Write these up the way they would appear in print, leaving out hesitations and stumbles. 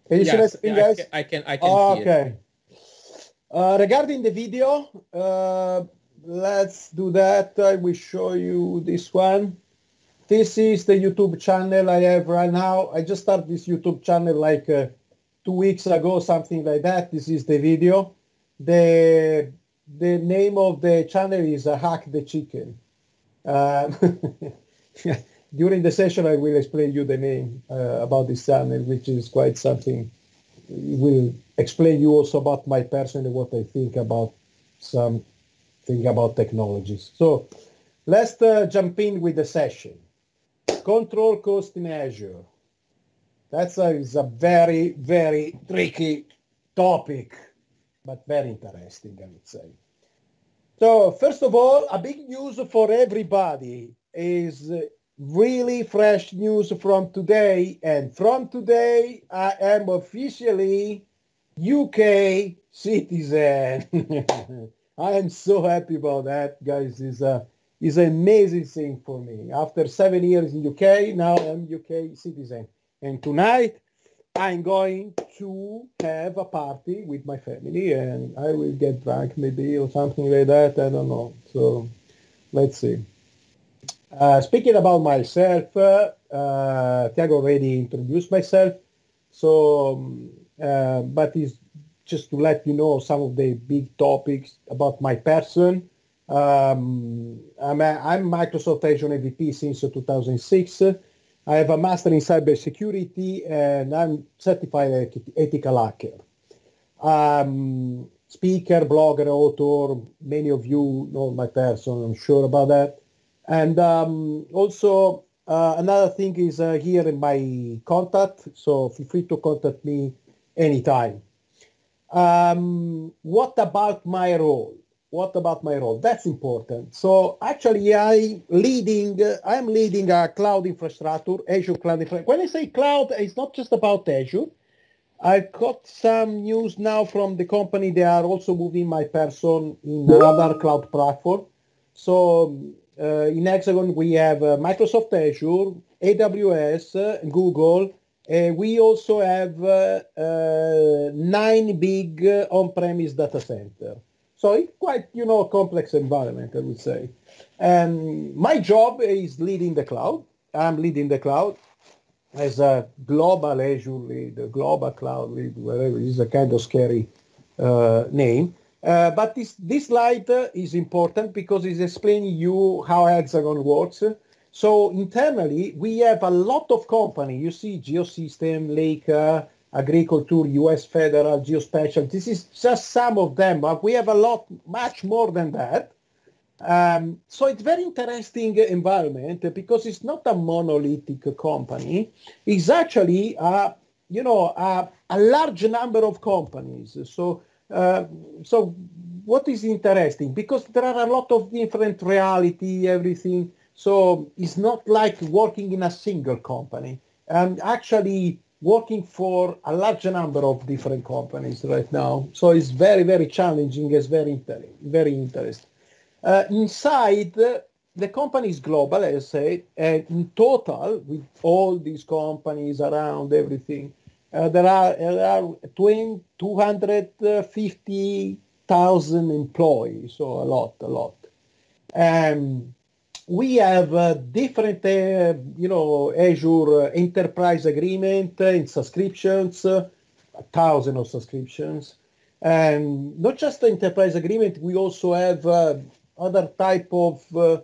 Can you see my Yes, screen, yeah, guys? I can see it. Okay. Regarding the video, let's do that. I will show you this one. This is the YouTube channel I have right now. I just started this YouTube channel like 2 weeks ago, something like that. This is the video. The name of the channel is Hack the Chicken. During the session, I will explain you the name about this channel, which is quite something. Will explain you also about my personally what I think about something about technologies. So let's jump in with the session. Control cost in Azure. That's is a very, very tricky topic, but very interesting, I would say. So first of all, a big news for everybody is really fresh news from today. And from today, I am officially UK citizen. I am so happy about that, guys. It's an amazing thing for me. After 7 years in UK, now I'm UK citizen. And tonight, I'm going to have a party with my family and I will get drunk maybe or something like that. I don't know. So let's see. Speaking about myself, Tiago already introduced myself. So, but it's just to let you know some of the big topics about my person. I'm Microsoft Azure MVP since 2006. I have a master in cybersecurity and I'm certified ethical hacker. Speaker, blogger, author, many of you know my person, I'm sure about that. And also another thing is here in my contact, so feel free to contact me anytime. What about my role? What about my role? That's important. So actually, I'm leading a cloud infrastructure, Azure cloud infrastructure. When I say cloud, it's not just about Azure. I've got some news now from the company. They are also moving my person in another cloud platform. So in Hexagon, we have Microsoft Azure, AWS, Google. We also have 9 big on-premise data centers. So it's quite, complex environment, I would say. And my job is leading the cloud. I'm leading the cloud as a global Azure lead, a global cloud lead, whatever. It's a kind of scary name. But this slide is important because it's explaining you how Hexagon works. So internally, we have a lot of companies. You see Geosystem, Leica, Agriculture, US Federal, Geospatial. This is just some of them, but we have a lot, much more than that. So it's very interesting environment because it's not a monolithic company. It's actually a large number of companies. So what is interesting? Because there are a lot of different reality, everything. So it's not like working in a single company. I'm actually working for a large number of different companies right now. So it's very, very challenging. It's very interesting. Inside, the company is global, as I said, and in total, with all these companies around everything, there are 250,000 employees, so a lot. We have different, Azure enterprise agreement and subscriptions, 1,000 of subscriptions. And not just the enterprise agreement, we also have other type of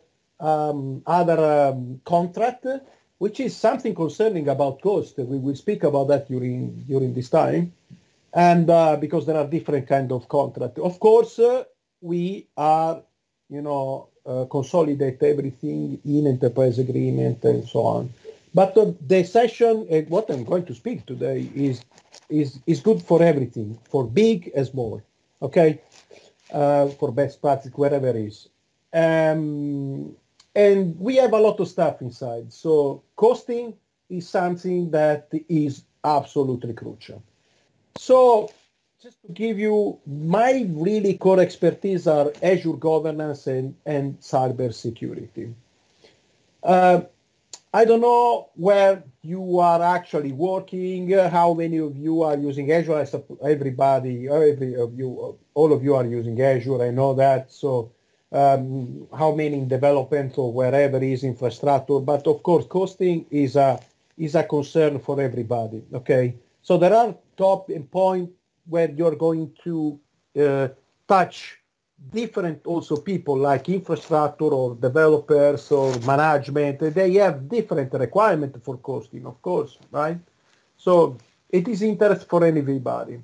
contract, which is something concerning about cost. We will speak about that during this time. And because there are different kind of contract. Of course, we are, consolidate everything in enterprise agreement and so on. But the session, what I'm going to speak today is good for everything, for big and small, okay? For best practice, wherever it is. And we have a lot of stuff inside. So costing is something that is absolutely crucial. So just to give you my really core expertise are Azure governance and cyber security. I don't know where you are actually working, how many of you are using Azure. Everybody, every of you, all of you are using Azure. I know that. So how many in development or wherever is infrastructure. But of course, costing is a concern for everybody. Okay. So there are top point where you're going to touch different also people like infrastructure or developers or management. They have different requirement for costing, of course, right? So it is interest for everybody.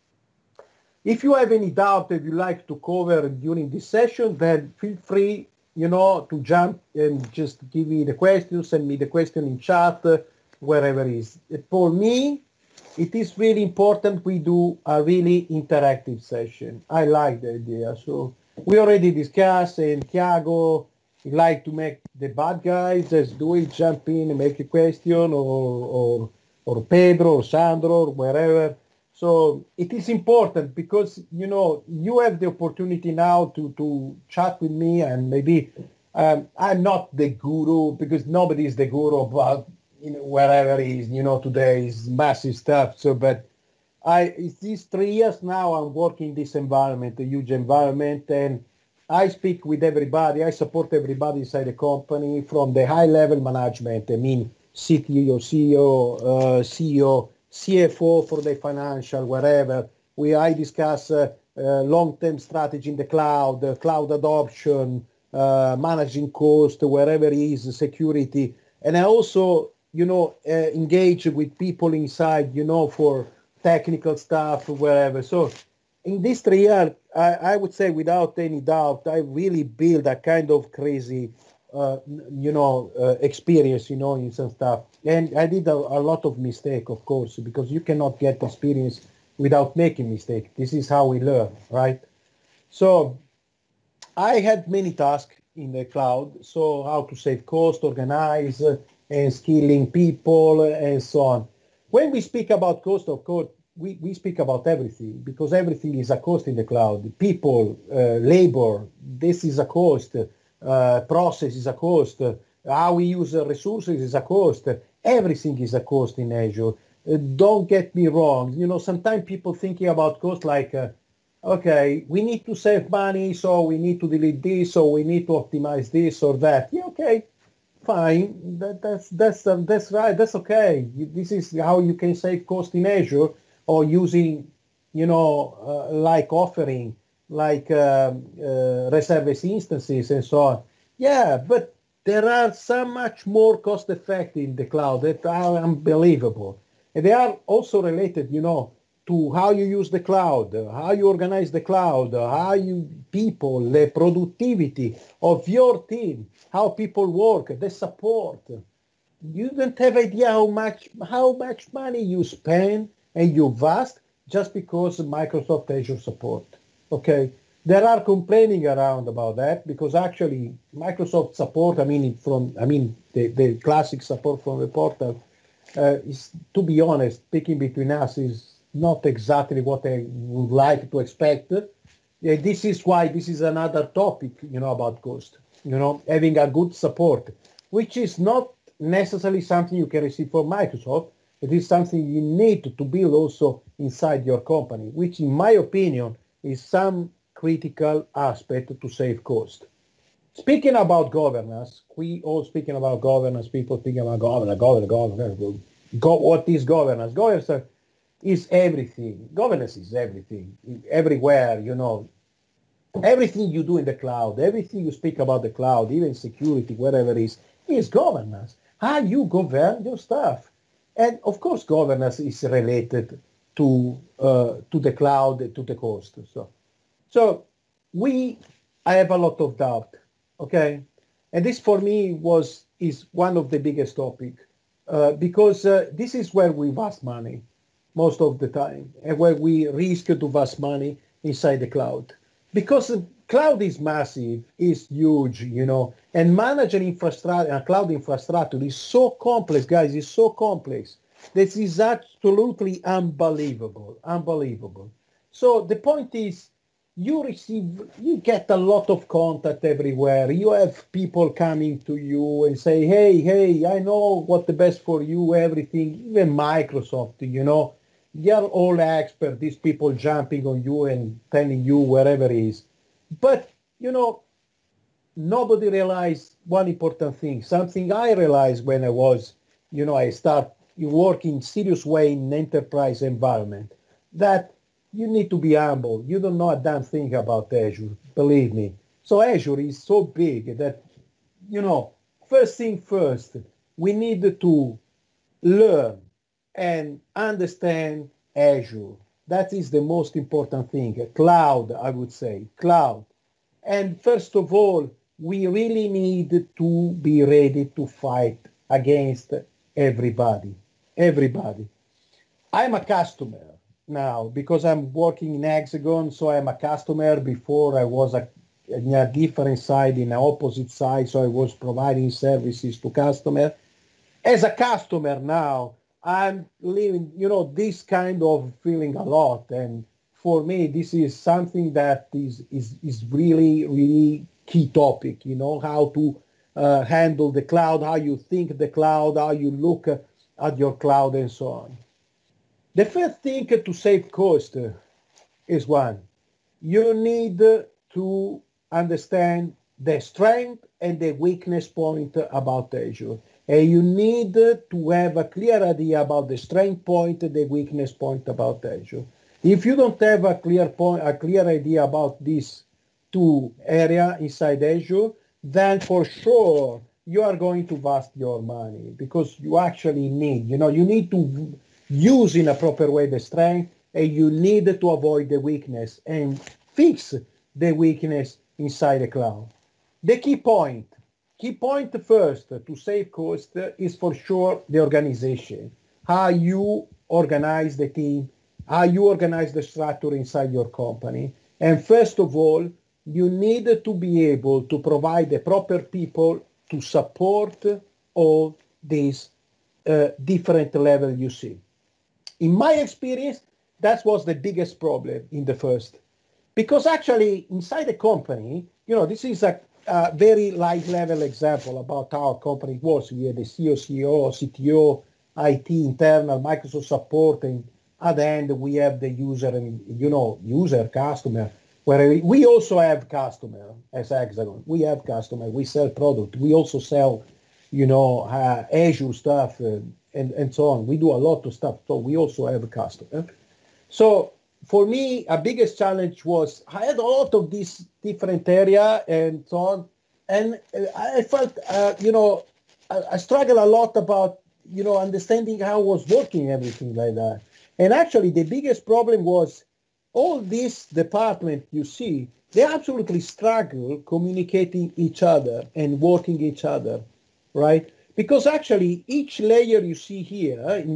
If you have any doubt that you like to cover during this session, then feel free, to jump and just give me the question, send me the question in chat, wherever it is. For me, it is really important we do a really interactive session. I like the idea. So we already discussed, and Thiago like to make the bad guys. Let's do it, jump in and make a question, or Pedro or Sandro or wherever. So it is important because you have the opportunity now to chat with me, and maybe I'm not the guru because nobody is the guru about wherever he is, today is massive stuff. So, but it's these 3 years now I'm working in this environment, a huge environment, and I speak with everybody. I support everybody inside the company from the high level management. I mean, CTO, CEO, CFO for the financial, wherever. I discuss long-term strategy in the cloud, cloud adoption, managing cost, wherever it is, security. And I also engage with people inside, for technical stuff, wherever. So in this 3 years, I would say without any doubt, I really build a kind of crazy, experience, in some stuff. And I did a lot of mistake, of course, because you cannot get experience without making mistake. This is how we learn, right? So I had many tasks in the cloud. So how to save cost, organize, and skilling people, and so on. When we speak about cost, of course, we speak about everything because everything is a cost in the cloud. People, labor, this is a cost. Process is a cost. How we use resources is a cost. Everything is a cost in Azure. Don't get me wrong. Sometimes people thinking about cost like, okay, we need to save money, so we need to delete this, or we need to optimize this or that. Yeah, okay, fine. That's right. That's okay. This is how you can save cost in Azure, or using, like offering, like reservice instances and so on. Yeah, but there are so much more cost effective in the cloud that are unbelievable. And they are also related, to how you use the cloud, how you organize the cloud, how you people, the productivity of your team, how people work, the support. You don't have idea how much money you spend and you invest just because Microsoft Azure support. Okay, there are complaining around about that because actually Microsoft support, the classic support from the portal is, to be honest, speaking between us, is not exactly what I would like to expect. This is why this is another topic, about cost. Having a good support, which is not necessarily something you can receive from Microsoft. It is something you need to build also inside your company, which in my opinion is some critical aspect to save cost. Speaking about governance, we all speaking about governance, people speaking about governance. What is governance? Governance is everything. Governance is everything, everywhere, everything you do in the cloud, everything you speak about the cloud, even security, whatever it is governance. How you govern your stuff. And of course, governance is related to the cloud, to the cost. So I have a lot of doubt, okay? And this for me is one of the biggest topic because this is where we waste money most of the time and where we risk to waste money inside the cloud. Because the cloud is massive, is huge, and managing infrastructure, cloud infrastructure is so complex, guys, it's so complex. This is absolutely unbelievable. So the point is, you get a lot of contact everywhere. You have people coming to you and say, hey, I know what the best for you, everything, even Microsoft, they are all experts, these people jumping on you and telling you wherever it is. But, nobody realized one important thing, something I realized when I start work in serious way in enterprise environment, that you need to be humble. You don't know a damn thing about Azure, believe me. So Azure is so big that, first thing first, we need to learn and understand Azure. That is the most important thing. Cloud, I would say, cloud. And first of all, we really need to be ready to fight against everybody. Everybody. I'm a customer now because I'm working in Hexagon, so I'm a customer. Before I was in a different side, in an opposite side, so I was providing services to customer. As a customer now, I'm living, this kind of feeling a lot. And for me, this is something that is really, really key topic, how to handle the cloud, how you think the cloud, how you look at your cloud and so on. The first thing to save cost is one. You need to understand the strength and the weakness point about Azure. And you need to have a clear idea about the strength point and the weakness point about Azure. If you don't have a clear idea about these two areas inside Azure, then for sure you are going to waste your money, because you actually need, you need to use in a proper way the strength, and you need to avoid the weakness and fix the weakness inside the cloud. The key point first to save cost is for sure the organization, how you organize the team, how you organize the structure inside your company. And first of all, you need to be able to provide the proper people to support all these different levels you see. In my experience, that was the biggest problem in the first. Because actually, inside the company, this is a very light level example about how our company works. We have the CEO, CTO, IT, internal, Microsoft support, and at the end, we have the user and, user, customer, where we also have customer as Hexagon. We have customer, we sell product. We also sell, Azure stuff and so on. We do a lot of stuff, so we also have a customer. So for me, a biggest challenge was I had a lot of these different area and so on. And I felt, I struggled a lot about, understanding how I was working, everything like that. And actually, the biggest problem was all this department you see, they absolutely struggle communicating each other and working each other, right? Because actually, each layer you see here in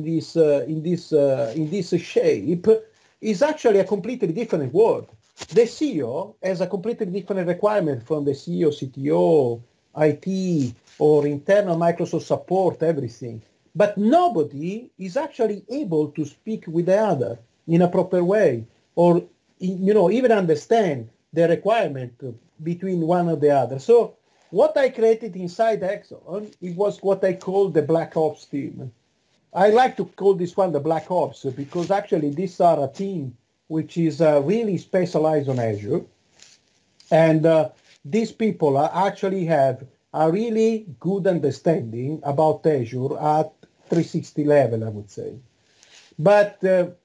this shape is actually a completely different world. The CEO has a completely different requirement from the CEO, CTO, IT, or internal Microsoft support, everything. But nobody is actually able to speak with the other in a proper way, or even understand the requirement between one or the other. So what I created inside Hexagon, it was what I call the Black Ops team. I like to call this one the Black Ops because actually these are a team which is really specialized on Azure. And these people actually have a really good understanding about Azure at 360 level, I would say. But the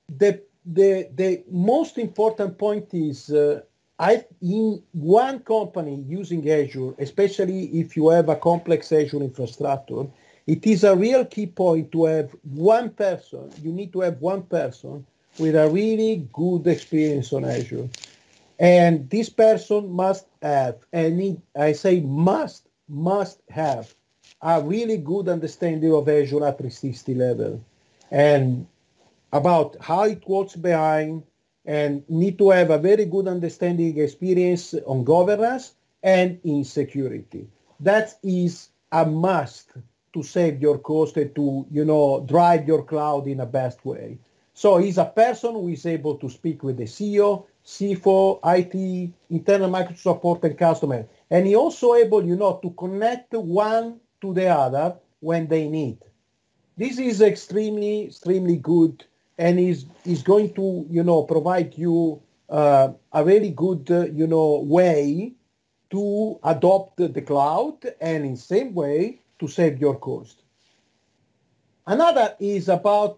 most important point is in one company using Azure, especially if you have a complex Azure infrastructure, it is a real key point to have one person. You need to have one person with a really good experience on Azure. And this person must have, and I say must have a really good understanding of Azure at 360 level and about how it works behind, and need to have a very good understanding experience on governance and in security. That is a must to save your cost and to, drive your cloud in a best way. So he's a person who is able to speak with the CEO, CFO, IT, internal Microsoft support, and customer. And he also able, to connect one to the other when they need. This is extremely, extremely good, and is going to, provide you a very good, way to adopt the cloud, and in same way to save your cost. Another is about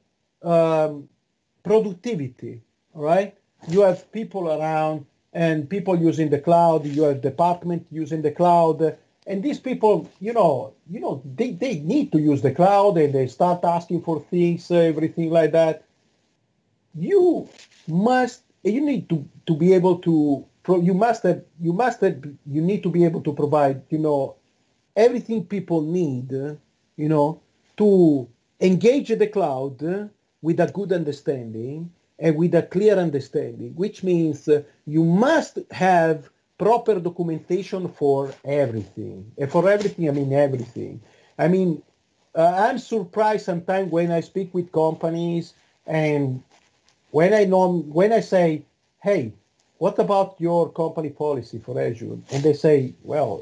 productivity, all right? You have people around and people using the cloud, you have department using the cloud, and these people, they need to use the cloud, and they start asking for things, everything like that. You need to be able to, you need to be able to provide, everything people need, to engage the cloud with a good understanding and with a clear understanding, which means you must have proper documentation for everything. And for everything, I mean everything. I mean, I'm surprised sometimes when I speak with companies, and when I say, hey, what about your company policy for Azure? And they say, well,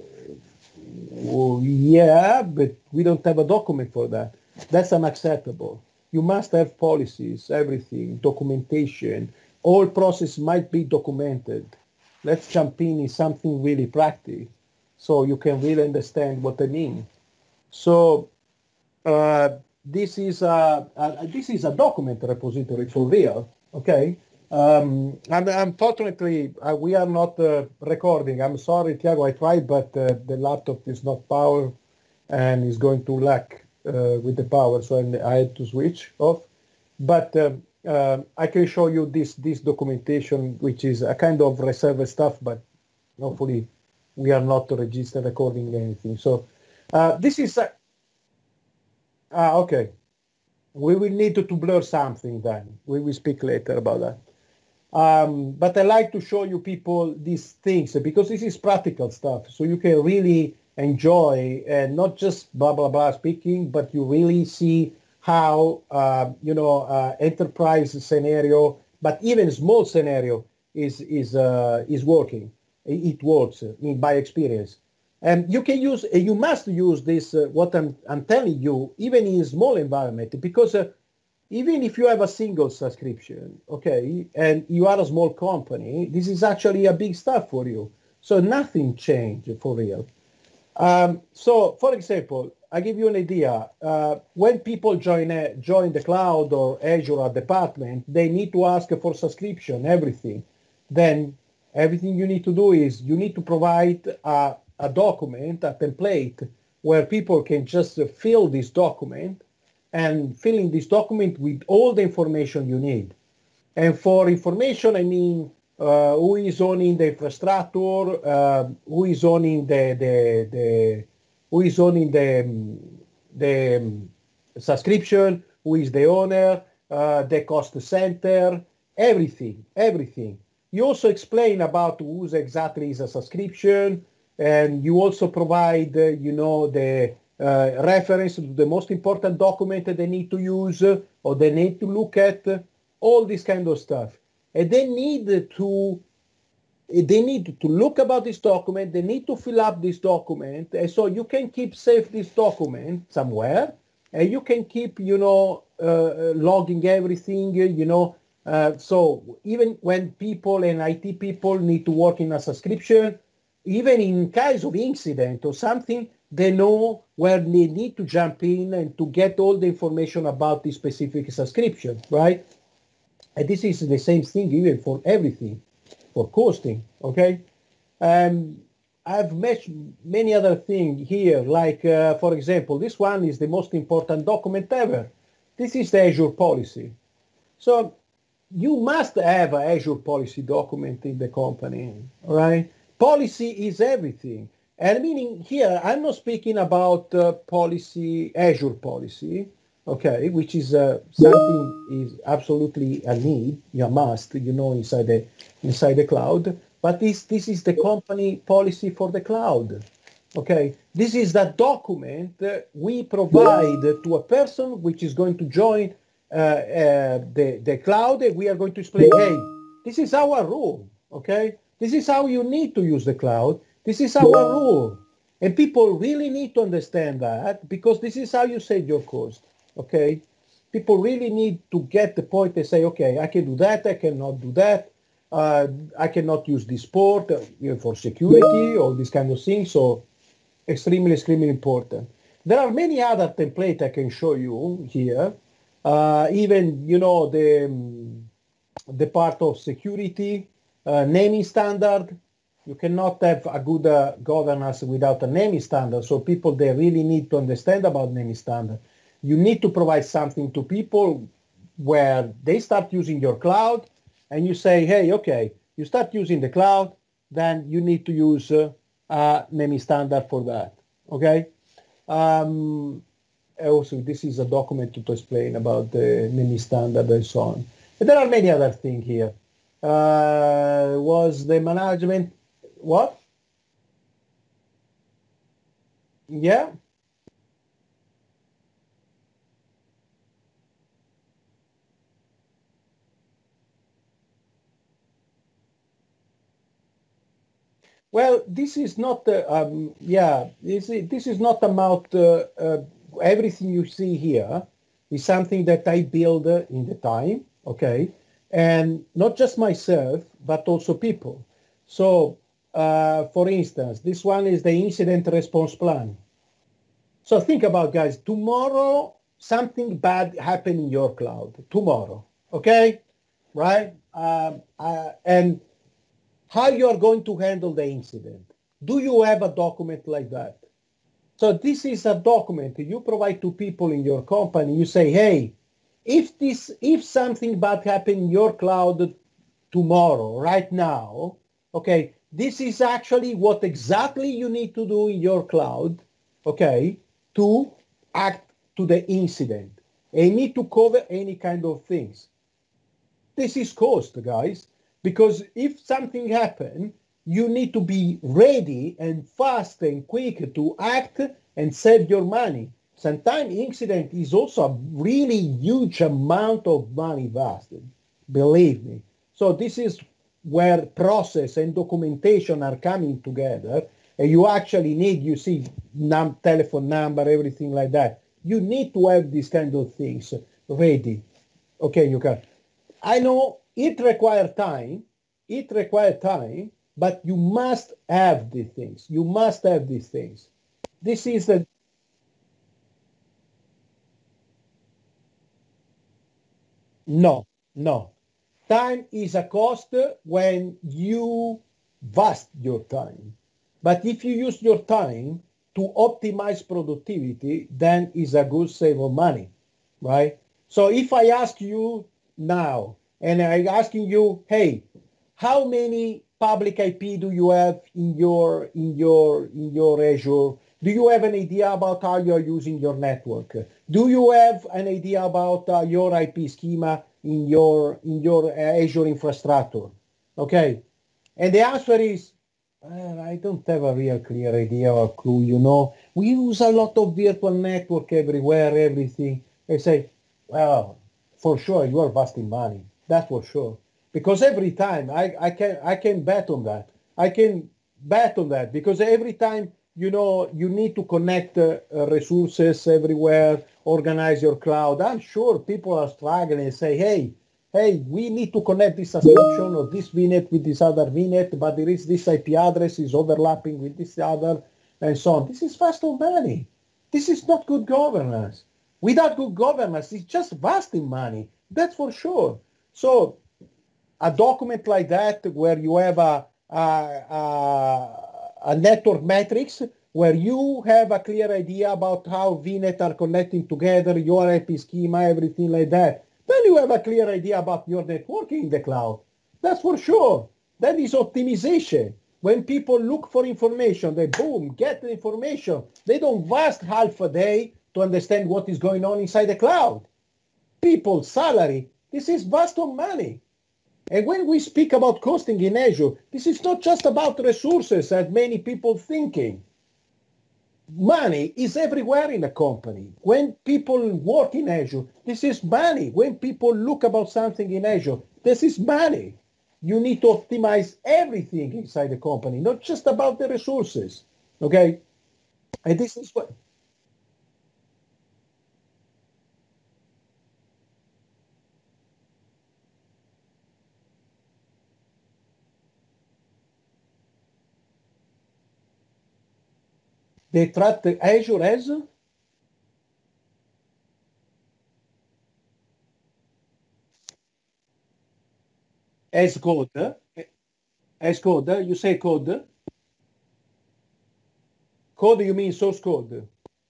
yeah, but we don't have a document for that. That's unacceptable. You must have policies, everything, documentation. All process might be documented. Let's jump in something really practical so you can really understand what I mean. So this is a document repository for real, okay? And unfortunately, we are not recording. I'm sorry, Tiago, I tried, but the laptop is not power and is going to lack with the power, so I had to switch off. But I can show you this documentation, which is a kind of reserve stuff, but hopefully we are not registered recording anything. So this is okay. We will need to blur something then. We will speak later about that. But I like to show you people these things because this is practical stuff, so you can really enjoy and not just blah blah blah speaking, but you really see how enterprise scenario, but even small scenario is working. It works by experience, and you must use this. What I'm telling you, even in small environment, because even if you have a single subscription, okay, and you are a small company, this is actually a big stuff for you. So nothing changed for real. So, for example, I give you an idea. When people join the cloud or Azure or department, they need to ask for subscription, everything. Then everything you need to do is you need to provide a document, a template, where people can just fill this document and filling this document with all the information you need. And for information, I mean, who is owning the infrastructure, who is owning the subscription, who is the owner, the cost center, everything. You also explain about who exactly is a subscription, and you also provide, the reference to the most important document that they need to use or they need to look at, all this kind of stuff. And they need to look about this document. They need to fill up this document. And so you can keep safe this document somewhere, and you can keep, logging everything, so even when people and IT people need to work in a subscription, even in case of incident or something, they know where they need to jump in and to get all the information about this specific subscription, right? And this is the same thing even for everything, for costing, okay? I've mentioned many other things here, like, for example, this one is the most important document ever. This is the Azure policy. So you must have an Azure policy document in the company, all right? Policy is everything. And meaning here, I'm not speaking about policy, Azure policy, okay, which is something is absolutely a need, a must, inside the cloud. But this is the company policy for the cloud, okay. This is that document we provide to a person which is going to join the cloud, and we are going to explain, hey, this is our rule, okay? This is how you need to use the cloud. This is our rule. And people really need to understand that, because this is how you save your cost, okay? People really need to get the point and say, okay, I can do that, I cannot do that. I cannot use this port for security, all these kind of things. So extremely, extremely important. There are many other templates I can show you here. Even, the part of security, naming standard. You cannot have a good governance without a naming standard. So people, they really need to understand about naming standard. You need to provide something to people where they start using your cloud, and you say, hey, okay, you start using the cloud, then you need to use a naming standard for that, okay? Also, this is a document to explain about the naming standard and so on. But there are many other things here. Was the management, what? Yeah. Well, this is not, this is not about everything you see here is something that I build in the time, okay? And not just myself, but also people. So, for instance, this one is the incident response plan. So think about, guys, tomorrow something bad happened in your cloud, tomorrow, okay? Right? And how you are going to handle the incident. Do you have a document like that? So this is a document you provide to people in your company. You say, hey, if something bad happened in your cloud tomorrow, right now, okay, this is actually what exactly you need to do in your cloud, okay, to act to the incident. And you need to cover any kind of things. This is cost, guys, because if something happens, you need to be ready and fast and quick to act and save your money. Sometimes incident is also a really huge amount of money invested, believe me. So this is where process and documentation are coming together, and you actually need, you see, telephone number, everything like that. You need to have these kind of things ready. Okay, you can. I know it requires time. It requires time, but you must have these things. You must have these things. This is the no, no. Time is a cost when you vast your time. But if you use your time to optimize productivity, then is a good save of money, right? So if I ask you now, and I'm asking you, hey, how many public IP do you have in your Azure? Do you have an idea about how you're using your network? Do you have an idea about your IP schema in your Azure infrastructure? Okay, and the answer is, well, I don't have a real clear idea or clue. We use a lot of virtual network everywhere, everything. I say, well, for sure you are wasting money. That's for sure. Because every time I can bet on that. I can bet on that because every time you need to connect resources everywhere, organize your cloud. I'm sure people are struggling and say, hey, we need to connect this subscription or this VNet with this other VNet, but there is this IP address is overlapping with this other, and so on. This is waste of money. This is not good governance. Without good governance, it's just wasting money. That's for sure. So a document like that where you have a network matrix where you have a clear idea about how VNet are connecting together, your IP schema, everything like that. Then you have a clear idea about your networking in the cloud. That's for sure. That is optimization. When people look for information, they boom, get the information. They don't waste half a day to understand what is going on inside the cloud. People's salary, this is waste of money. And when we speak about costing in Azure, this is not just about resources as many people thinking. Money is everywhere in a company. When people work in Azure, this is money. When people look about something in Azure, this is money. You need to optimize everything inside the company, not just about the resources. Okay? And this is what they treat Azure as code. As code. You say code. Code, you mean source code?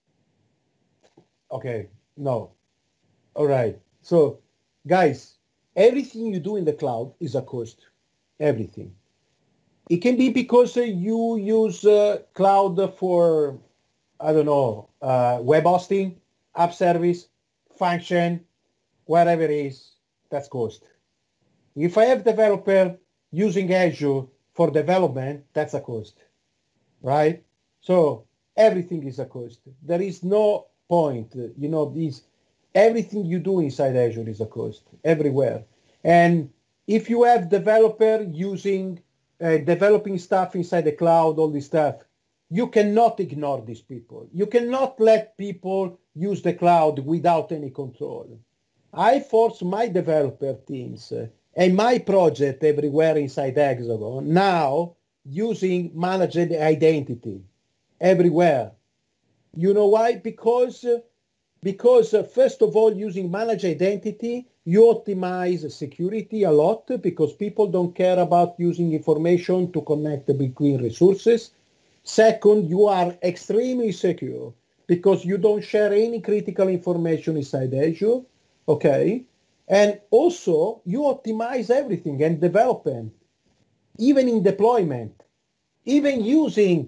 Okay. No. All right. So, guys, everything you do in the cloud is a cost. Everything. It can be because you use cloud for, I don't know, web hosting, app service, function, whatever it is, that's cost. If I have developer using Azure for development, that's a cost, right? So everything is a cost. There is no point, everything you do inside Azure is a cost everywhere. And if you have developer using developing stuff inside the cloud, all this stuff, you cannot ignore these people. You cannot let people use the cloud without any control. I force my developer teams and my project everywhere inside Hexagon now using managed identity everywhere. You know why? Because first of all, using managed identity, you optimize security a lot because people don't care about using information to connect between resources. Second, you are extremely secure because you don't share any critical information inside Azure, okay? And also, you optimize everything and development, even in deployment, even using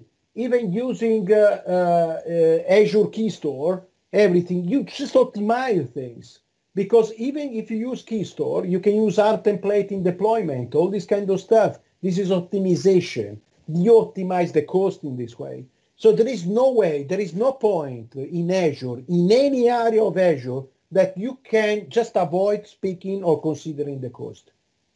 Azure Key Store, everything, you just optimize things. Because even if you use Key Store, you can use R template in deployment, all this kind of stuff. This is optimization. You optimize the cost in this way. So there is no way, there is no point in Azure, in any area of Azure, that you can just avoid speaking or considering the cost.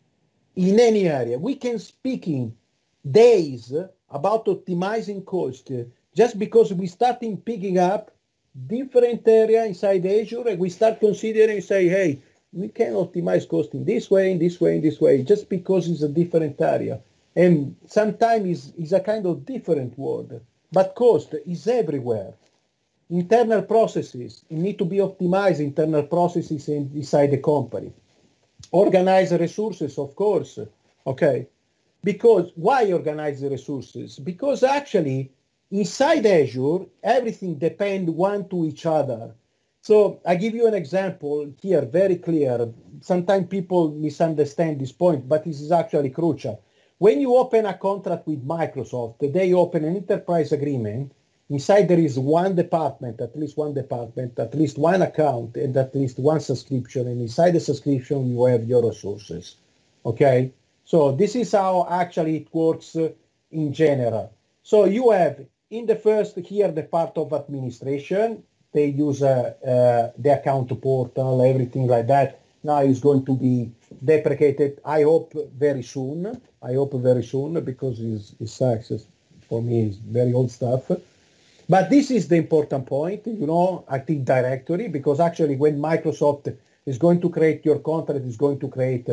In any area. We can speak in days about optimizing cost just because we starting picking up different area inside Azure and we start considering, say, hey, we can optimize cost in this way, in this way, in this way, just because it's a different area. And sometimes it's a kind of different word, but cost is everywhere. Internal processes need to be optimized, internal processes inside the company. Organize resources, of course, okay? Because why organize the resources? Because actually, inside Azure, everything depends one to each other. So I give you an example here, very clear. Sometimes people misunderstand this point, but this is actually crucial. When you open a contract with Microsoft, they open an enterprise agreement. Inside there is one department, at least one department, at least one account, and at least one subscription. And inside the subscription, you have your resources. Okay? So this is how actually it works in general. So you have in the first here the part of administration. They use the account portal, everything like that. Now it's going to be deprecated, I hope very soon. I hope very soon because it's success for me is very old stuff. But this is the important point, Active Directory, because actually when Microsoft is going to create your contract, is going to create,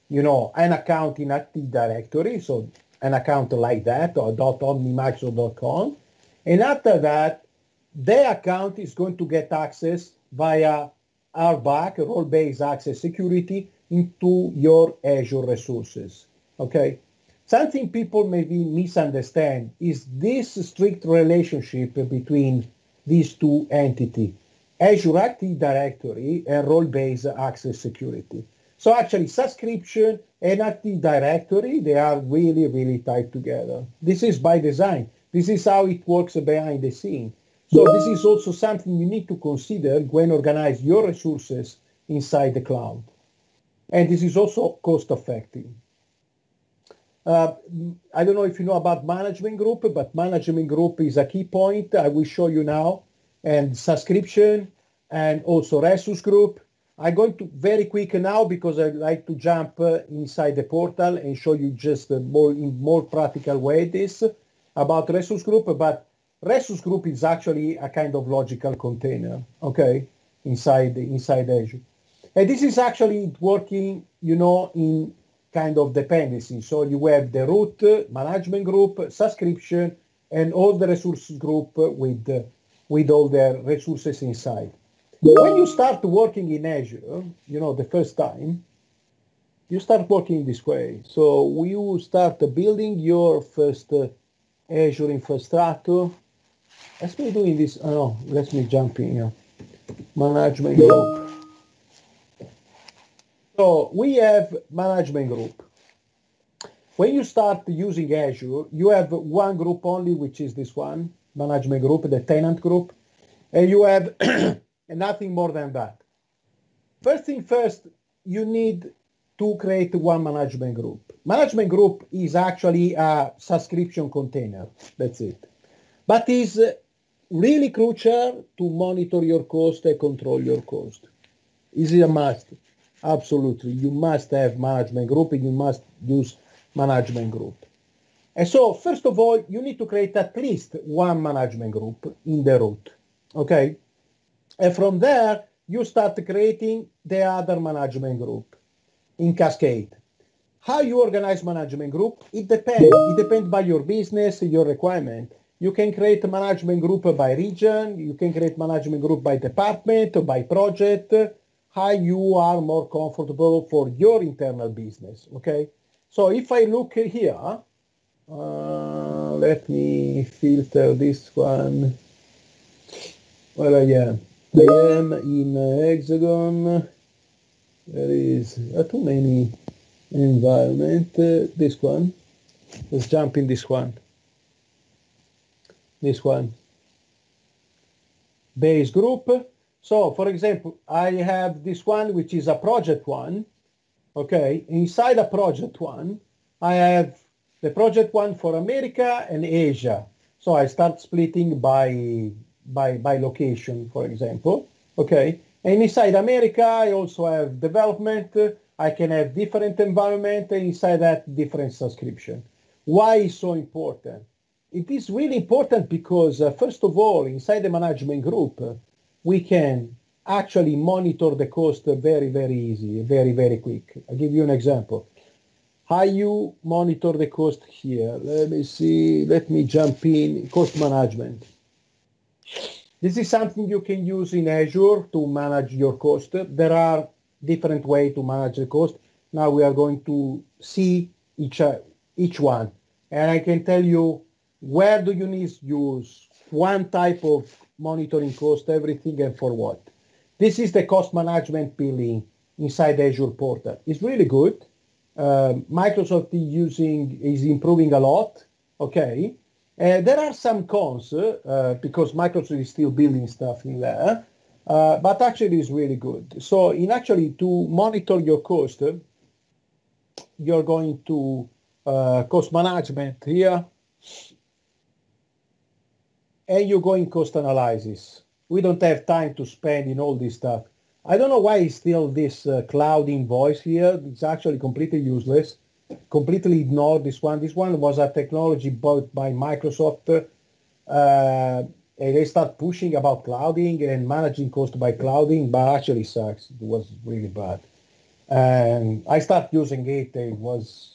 an account in Active Directory, so an account like that, or .omnimicrosoft.com. And after that, the account is going to get access via RBAC, role-based access security, into your Azure resources, okay? Something people maybe misunderstand is this strict relationship between these two entities, Azure Active Directory and role-based access security. So actually subscription and Active Directory, they are really, really tied together. This is by design. This is how it works behind the scene. So this is also something you need to consider when organize your resources inside the cloud. And this is also cost effective. I don't know if you know about management group, but management group is a key point. I will show you now. And subscription and also resource group. I'm going to very quick now because I like to jump inside the portal and show you just in more practical way this about resource group. But resource group is actually a kind of logical container, okay, inside Azure. And this is actually working, in kind of dependency. So you have the root, management group, subscription, and all the resources group with all the resources inside. When you start working in Azure, the first time, you start working this way. So you start building your first Azure infrastructure. Let's be doing this. Oh, no, let me jump in here. Management group. So we have management group. When you start using Azure, you have one group only, which is this one, management group, the tenant group, and you have nothing more than that. First thing first, you need to create one management group. Management group is actually a subscription container. That's it. But is really crucial to monitor your cost and control your cost. Is it a must? Absolutely. You must have management group and you must use management group. And so, first of all, you need to create at least one management group in the root. Okay? And from there, you start creating the other management group in cascade. How you organize management group, it depends. It depends by your business, your requirement. You can create a management group by region. You can create management group by department or by project. How you are more comfortable for your internal business. Okay. So if I look here, let me filter this one. Where I am. I am in Hexagon. There is too many environment. This one. Let's jump in this one. This one. Base group. So, for example, I have this one, which is a project one. Okay. Inside a project one, I have the project one for America and Asia. So I start splitting by location, for example. Okay. And inside America, I also have development. I can have different environment, and inside that, different subscription. Why is so important? It is really important because, first of all, inside the management group, we can actually monitor the cost very, very easy, very, very quick. I'll give you an example. How you monitor the cost here? Let me see. Let me jump in. Cost management. This is something you can use in Azure to manage your cost. There are different ways to manage the cost. Now we are going to see each one. And I can tell you where do you need to use one type of monitoring cost, everything, and for what. This is the cost management billing inside Azure portal. It's really good. Microsoft is improving a lot. Okay. There are some cons because Microsoft is still building stuff in there, but actually it's really good. So to monitor your cost, you're going to cost management here, and you're going cost analysis. We don't have time to spend in all this stuff. I don't know why it's still this cloud invoice here. It's actually completely useless. Completely ignored this one. This one was a technology bought by Microsoft. And they start pushing about clouding and managing cost by clouding, but actually sucks. It was really bad. And I started using it. It was,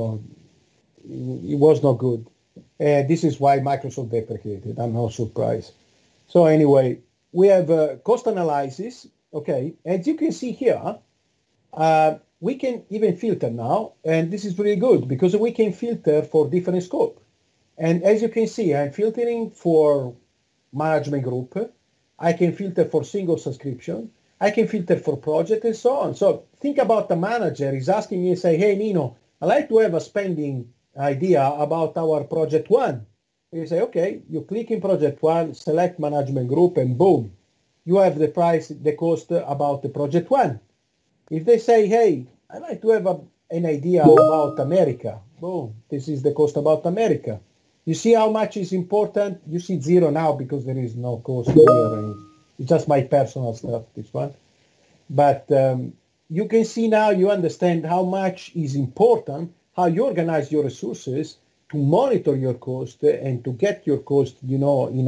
it was not good. This is why Microsoft deprecated. I'm not surprised. So anyway, we have cost analysis. Okay, as you can see here, we can even filter now, and this is really good because we can filter for different scope. And as you can see, I'm filtering for management group. I can filter for single subscription. I can filter for project and so on. So think about the manager is asking me, say, hey, Nino, I'd like to have a spending idea about our project one. You say, okay, you click in project one, select management group, and boom, you have the price, the cost about the project one. If they say, hey, I'd like to have an idea about America. Boom, this is the cost about America. You see how much is important? You see zero now because there is no cost here. It's just my personal stuff, this one. But you can see now, you understand how much is important, how you organize your resources to monitor your cost and to get your cost, in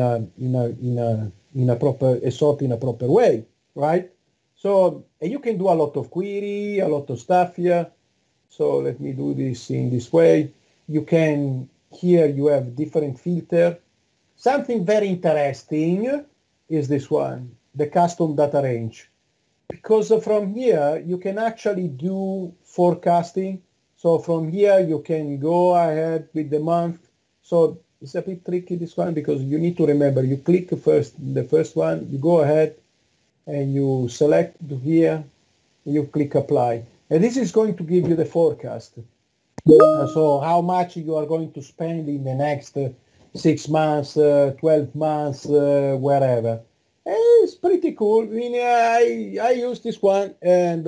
a proper way, right? So you can do a lot of query, a lot of stuff here. So let me do this in this way. You can, here you have different filter. Something very interesting is this one, the custom data range. Because from here, you can actually do forecasting. So from here, you can go ahead with the month. So it's a bit tricky, this one, because you need to remember, you click first, the first one, you go ahead and you select here, you click apply. And this is going to give you the forecast. So how much you are going to spend in the next 6 months, 12 months, wherever. It's pretty cool. I mean, I use this one, and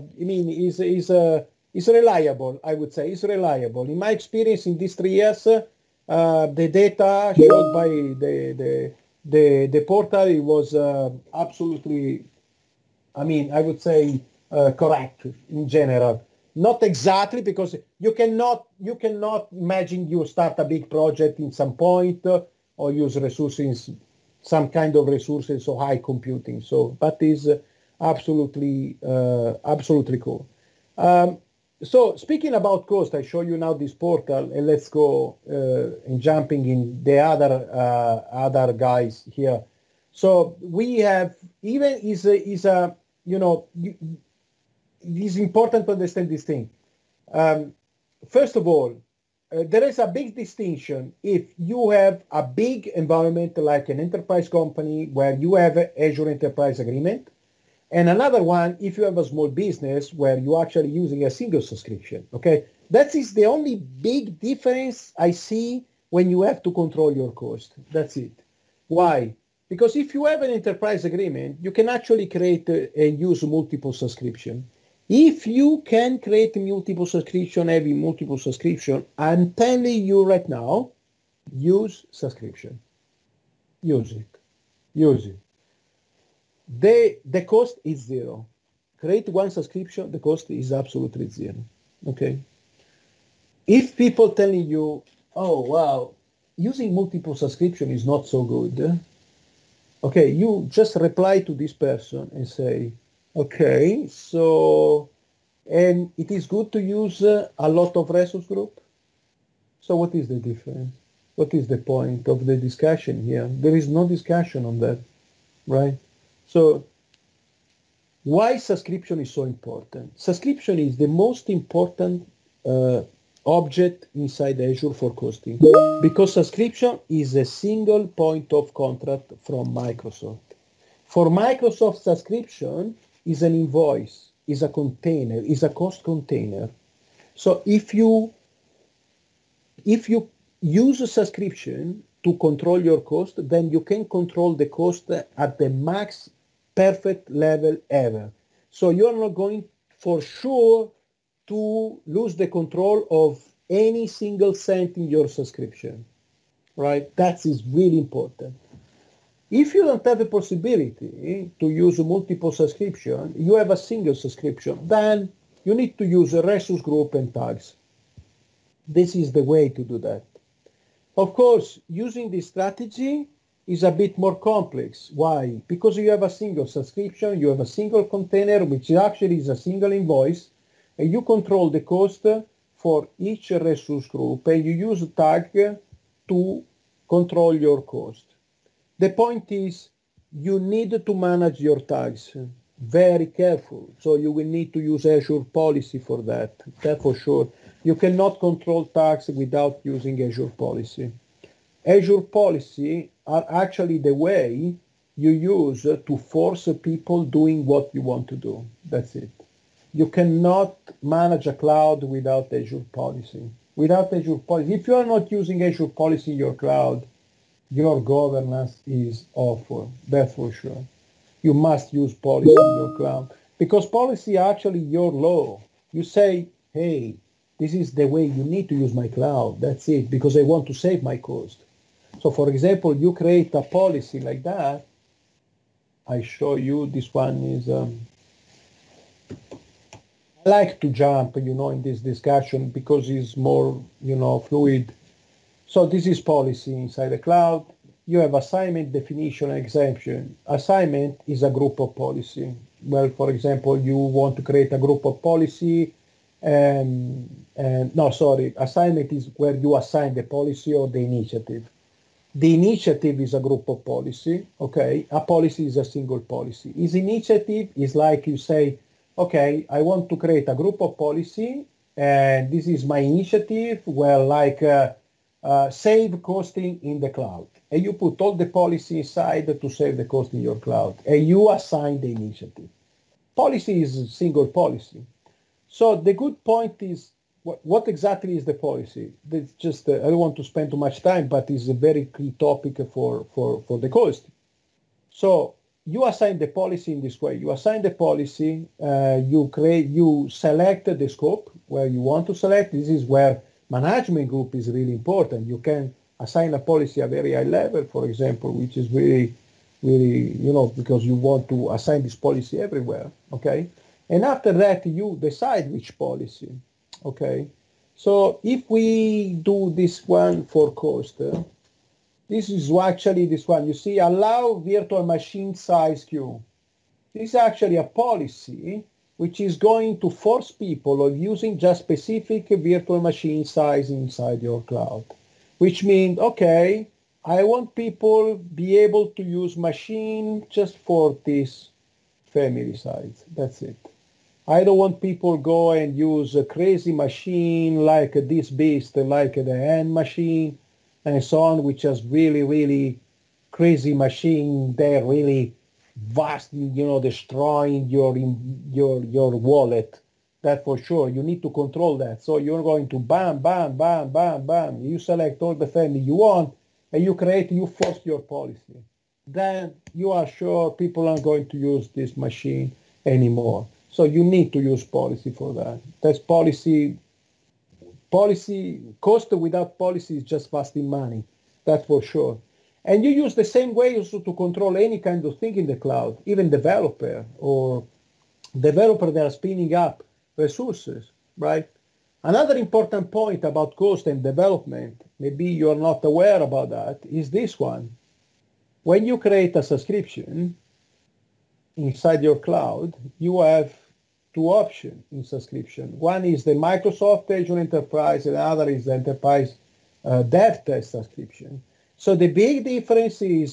it's reliable. I would say it's reliable. In my experience in these 3 years, the data showed by the portal, it was absolutely, I would say correct in general. Not exactly, because you cannot imagine you start a big project in some point or use resources, some kind of resources or high computing. So that is absolutely cool. So speaking about cost, I show you now this portal, and let's go in jumping in the other guys here. So we have, even is a it is important to understand this thing. First of all, there is a big distinction if you have a big environment like an enterprise company where you have an Azure Enterprise Agreement, and another one if you have a small business where you're actually using a single subscription. Okay, that is the only big difference I see when you have to control your cost. That's it. Why? Because if you have an enterprise agreement, you can actually create and use multiple subscription. If you can create multiple subscription, having multiple subscription, I'm telling you right now, use subscription. Use it. Use it. The cost is zero. Create one subscription, the cost is absolutely zero. Okay. If people telling you, oh wow, using multiple subscription is not so good. Okay, you just reply to this person and say, okay, so, and it is good to use a lot of resource group. So what is the difference? What is the point of the discussion here? There is no discussion on that, right? So why subscription is so important? Subscription is the most important object inside Azure for costing, because subscription is a single point of contract from Microsoft. For Microsoft, subscription is an invoice, is a container, is a cost container. So if you use a subscription to control your cost, then you can control the cost at the max perfect level ever. So you are not going for sure to lose the control of any single cent in your subscription, right? That is really important. If you don't have the possibility to use multiple subscription, you have a single subscription, then you need to use a resource group and tags. This is the way to do that. Of course, using this strategy is a bit more complex. Why? Because you have a single subscription, you have a single container, which actually is a single invoice, and you control the cost for each resource group, and you use a tag to control your cost. The point is, you need to manage your tags. Very careful. So you will need to use Azure Policy for that for sure. You cannot control tags without using Azure Policy. Azure Policy are actually the way you use to force people doing what you want to do. That's it. You cannot manage a cloud without Azure Policy. Without Azure Policy, if you are not using Azure Policy in your cloud, your governance is awful. That's for sure. You must use policy in your cloud, because policy is actually your law. You say, hey, this is the way you need to use my cloud. That's it, because I want to save my cost. So for example, you create a policy like that. I show you, this one is, I like to jump, in this discussion because it's more, fluid. So this is policy inside the cloud. You have assignment, definition, and exemption. Assignment is a group of policy. Well, for example, you want to create a group of policy, assignment is where you assign the policy or the initiative. The initiative is a group of policy, okay? A policy is a single policy. Is initiative is like you say, okay, I want to create a group of policy, and this is my initiative, well, like save costing in the cloud. And you put all the policy inside to save the cost in your cloud, and you assign the initiative. Policy is a single policy. So the good point is, what exactly is the policy? It's just, I don't want to spend too much time, but it's a very key topic for the cost. So you assign the policy in this way. You assign the policy, you select the scope where you want to select. This is where management group is really important. You can assign a policy at a very high level, for example, which is really, really, because you want to assign this policy everywhere, okay? And after that, you decide which policy, okay? So if we do this one for cost, this is actually this one. You see, allow virtual machine size queue. This is actually a policy which is going to force people of using just specific virtual machine size inside your cloud, which means, okay, I want people be able to use machine just for this family size. That's it. I don't want people go and use a crazy machine like this beast, like the hand machine and so on, which is really, really crazy machine. They're really vast, destroying your wallet. That for sure. You need to control that. So you're going to bam, bam, bam, bam, bam. You select all the family you want, and you force your policy. Then you are sure people aren't going to use this machine anymore. So you need to use policy for that. That's policy. Policy, cost without policy is just wasting money. That's for sure. And you use the same way also to control any kind of thing in the cloud, even developer that are spinning up resources, right? Another important point about cost and development, maybe you're not aware about that, is this one. When you create a subscription inside your cloud, you have two options in subscription. One is the Microsoft Azure Enterprise, and the other is the Enterprise DevTest subscription. So the big difference is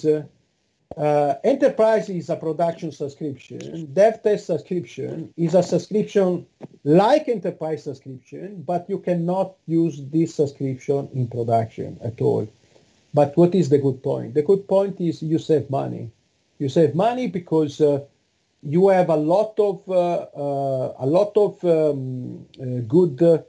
Enterprise is a production subscription. DevTest subscription is a subscription like Enterprise subscription, but you cannot use this subscription in production at all. But what is the good point? The good point is you save money. You save money because you have a lot of good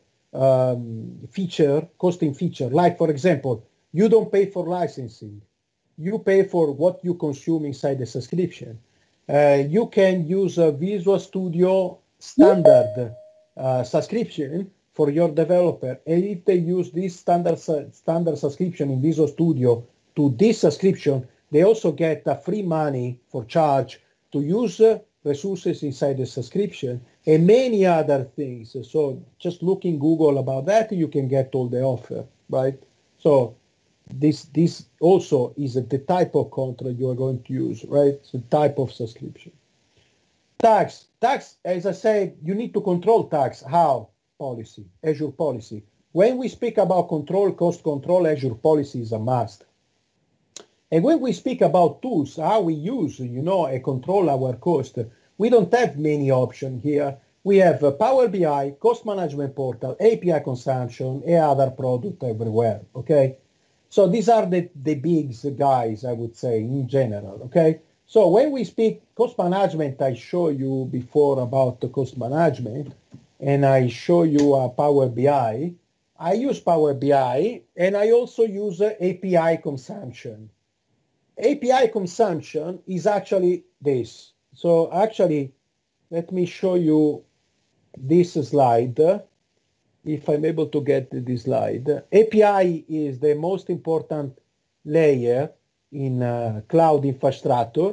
costing feature. Like, for example, you don't pay for licensing. You pay for what you consume inside the subscription. You can use a Visual Studio standard subscription for your developer. And if they use this standard subscription in Visual Studio to this subscription, they also get a free money for charge to use resources inside the subscription and many other things. So just look in Google about that, you can get all the offer, right? So this also is the type of contract you are going to use, right? It's the type of subscription. Tax, as I said, you need to control tax. How? Policy, Azure policy. When we speak about cost control, Azure policy is a must. And when we speak about tools, how we use, and control our cost, we don't have many options here. We have Power BI, Cost Management Portal, API consumption, and other products everywhere, okay? So these are the big guys, I would say, in general, okay? So when we speak cost management, I show you before about the cost management, and I show you Power BI. I use Power BI, and I also use API consumption. API consumption is actually this. So actually, let me show you this slide. if I'm able to get this slide. API is the most important layer in cloud infrastructure.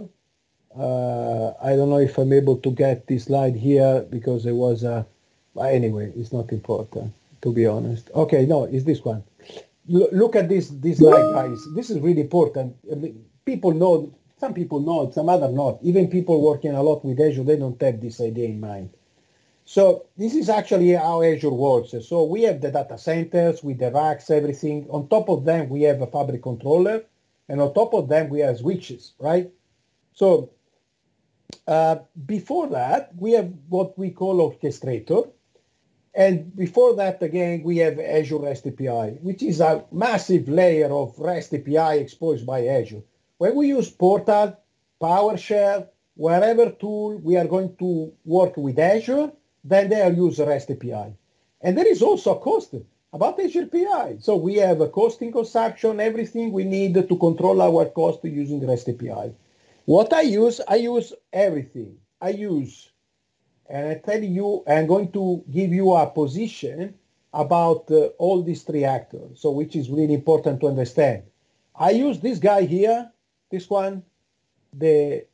I don't know if I'm able to get this slide here because it was anyway, it's not important, to be honest. Okay, no, it's this one. Look at this slide, guys. This is really important. I mean, people know, some people know, some other not. Even people working a lot with Azure, they don't have this idea in mind. So this is actually how Azure works. So we have the data centers with the racks, everything. On top of them, we have a fabric controller. And on top of them, we have switches, right? So before that, we have what we call orchestrator. And before that, again, we have Azure REST API, which is a massive layer of REST API exposed by Azure. When we use Portal, PowerShell, wherever tool we are going to work with Azure, then they'll use REST API. And there is also a cost about Azure API. So we have a costing consumption, everything we need to control our cost using REST API. What I use everything. And I tell you, I'm going to give you a position about all these three actors, so which is really important to understand. I use this guy here, this one, the,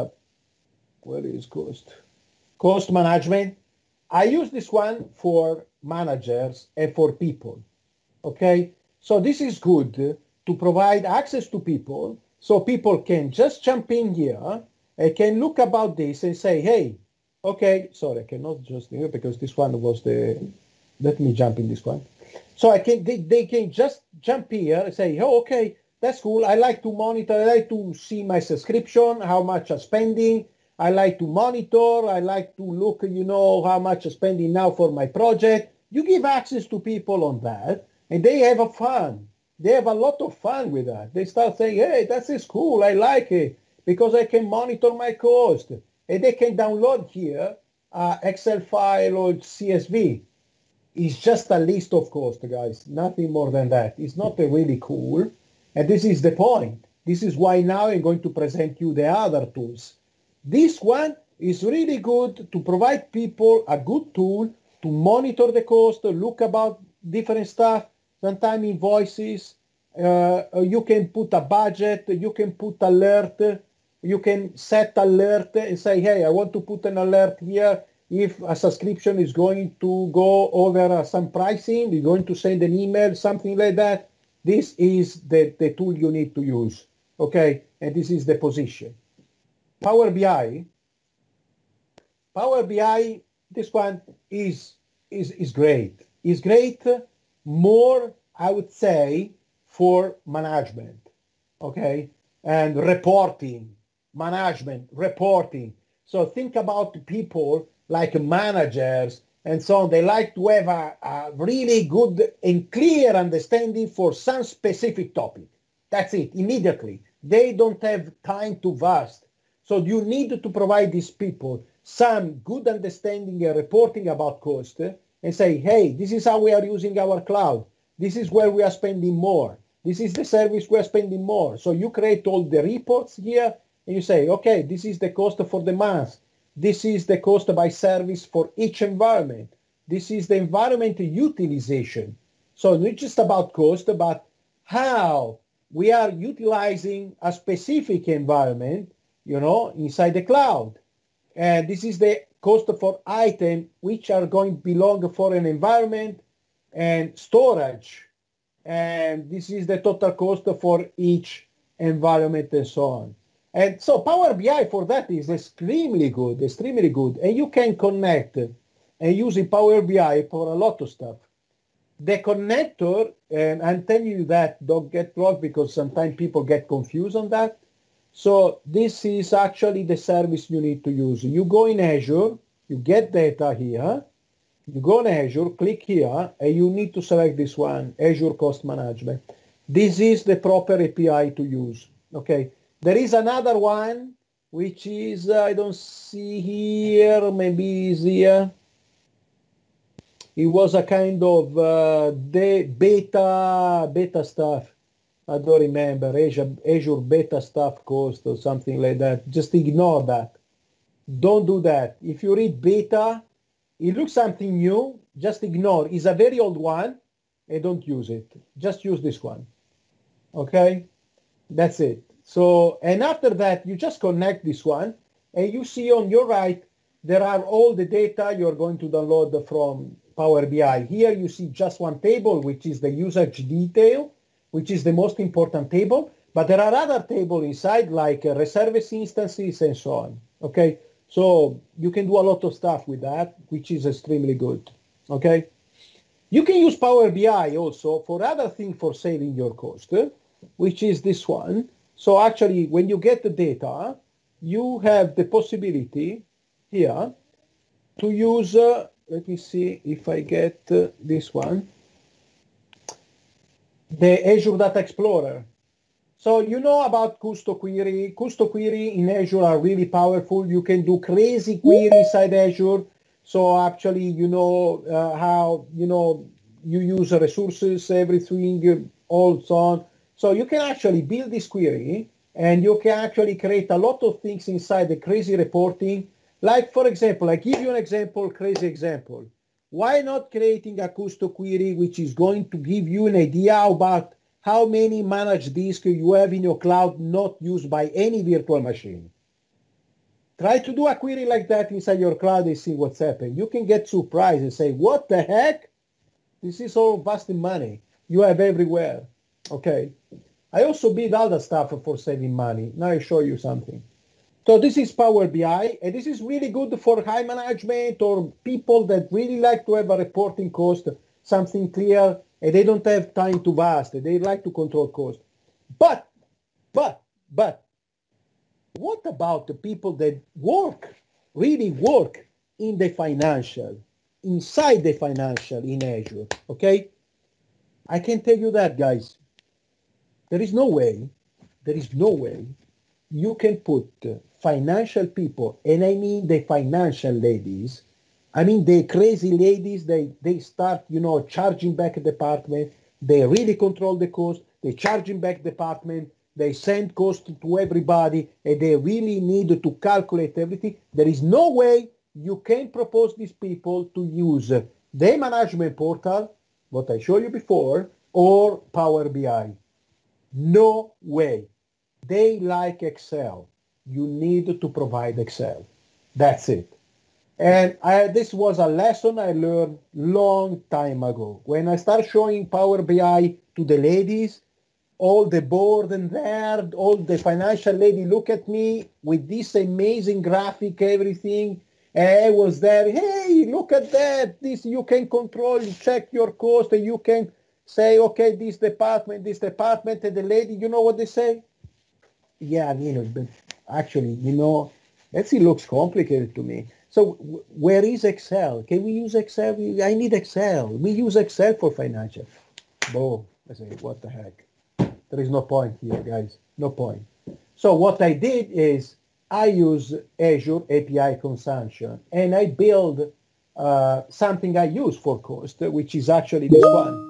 where is cost? Cost management. I use this one for managers and for people, okay? So this is good to provide access to people, so people can just jump in here and can look about this and say, hey, okay, sorry, I cannot just do it because this one was let me jump in this one. So they can just jump here and say, oh, okay, that's cool. I like to monitor, I like to see my subscription, how much I'm spending. I like to monitor, I like to look, how much I'm spending now for my project. You give access to people on that and they have a fun. They have a lot of fun with that. They start saying, hey, that is cool. I like it because I can monitor my cost. And they can download here Excel file or CSV. It's just a list of costs, guys. Nothing more than that. It's not really cool. And this is the point. This is why now I'm going to present you the other tools. This one is really good to provide people a good tool to monitor the cost, look about different stuff, sometimes invoices. You can put a budget, you can put alert. You can set alert and say, hey, I want to put an alert here. If a subscription is going to go over some pricing, you're going to send an email, something like that. This is the tool you need to use, okay? And this is the position. Power BI, this one is great. It's great more, I would say, for management, okay? And reporting. Management, reporting. So think about people like managers and so on. They like to have a really good and clear understanding for some specific topic. That's it, immediately. They don't have time to vast. So you need to provide these people some good understanding and reporting about cost and say, hey, this is how we are using our cloud. This is where we are spending more. This is the service we are spending more. So you create all the reports here. And you say, okay, this is the cost for the month. This is the cost by service for each environment. This is the environment utilization. So not just about cost, but how we are utilizing a specific environment, inside the cloud. And this is the cost for items which are going to belong for an environment and storage. And this is the total cost for each environment and so on. And so Power BI for that is extremely good. And you can connect and using Power BI for a lot of stuff. The connector, and I'm telling you that, don't get lost because sometimes people get confused on that. So this is actually the service you need to use. You go in Azure, you get data here, you go in Azure, click here, and you need to select this one, Azure Cost Management. This is the proper API to use, okay? There is another one, which is, I don't see here, maybe is here. It was a kind of the beta stuff. I don't remember, Azure beta stuff cost or something like that. Just ignore that. Don't do that. If you read beta, It looks something new. Just ignore. It's a very old one, and don't use it. Just use this one. Okay, that's it. So, and after that, you just connect this one, and you see on your right there are all the data you're going to download from Power BI. Here you see just one table, which is the usage detail, which is the most important table. But there are other tables inside, like reservice instances and so on. Okay, so you can do a lot of stuff with that, which is extremely good. Okay, you can use Power BI also for other things for saving your cost, which is this one. So actually, when you get the data, you have the possibility here to use, let me see if I get this one, the Azure Data Explorer. So you know about Custo Query. Custo Query in Azure are really powerful. You can do crazy query inside Azure. So actually, you know how, you know, you use resources, everything, all so on. So you can actually build this query, and you can actually create a lot of things inside the crazy reporting. Like, for example, I give you an example, crazy example. Why not creating a Custo Query which is going to give you an idea about how many managed disks you have in your cloud not used by any virtual machine? Try to do a query like that inside your cloud and see what's happening. You can get surprised and say, what the heck? This is all vast money you have everywhere. Okay. I also build other stuff for saving money. Now I show you something. So this is Power BI, and this is really good for high management or people that really like to have a reporting cost, something clear, and they don't have time to vast. They like to control cost. But, what about the people that really work in the financial, inside the financial in Azure, okay? I can tell you that, guys. There is no way you can put financial people, and I mean the financial ladies, I mean the crazy ladies, they start, you know, charging back a department, they really control the cost, they charging back department, they send cost to everybody, and they really need to calculate everything. There is no way you can propose these people to use the management portal, what I showed you before, or Power BI. No way. They like Excel. You need to provide Excel. That's it. And this was a lesson I learned long time ago. When I start showing Power BI to the ladies, all the board and there, all the financial lady look at me with this amazing graphic, everything. And I was there, hey, look at that. This you can control, check your cost, and you can say, okay, this department, and the lady, you know what they say? Yeah, you know, but actually, you know, it looks complicated to me. So where is Excel? Can we use Excel? I need Excel. We use Excel for financial. Boom. I say, what the heck? There is no point here, guys. No point. So what I did is I use Azure API consumption, and I build something I use for cost, which is actually this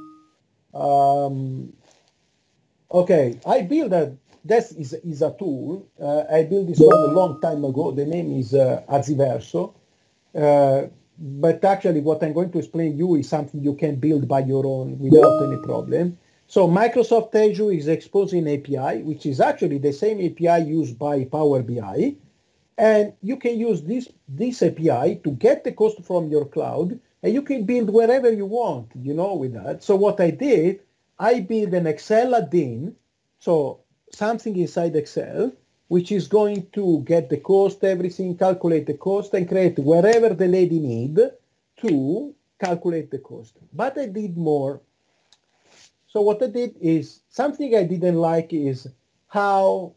one. Okay, I built this is a tool. I built this one a long time ago. The name is Aziverso. But actually what I'm going to explain you is something you can build by your own without any problem. So Microsoft Azure is exposing API, which is actually the same API used by Power BI. And you can use this API to get the cost from your cloud, and you can build wherever you want, you know, with that. So what I did, I built an Excel add-in, so something inside Excel, which is going to get the cost, everything, calculate the cost, and create wherever the lady need to calculate the cost. But I did more. So what I did is, something I didn't like is how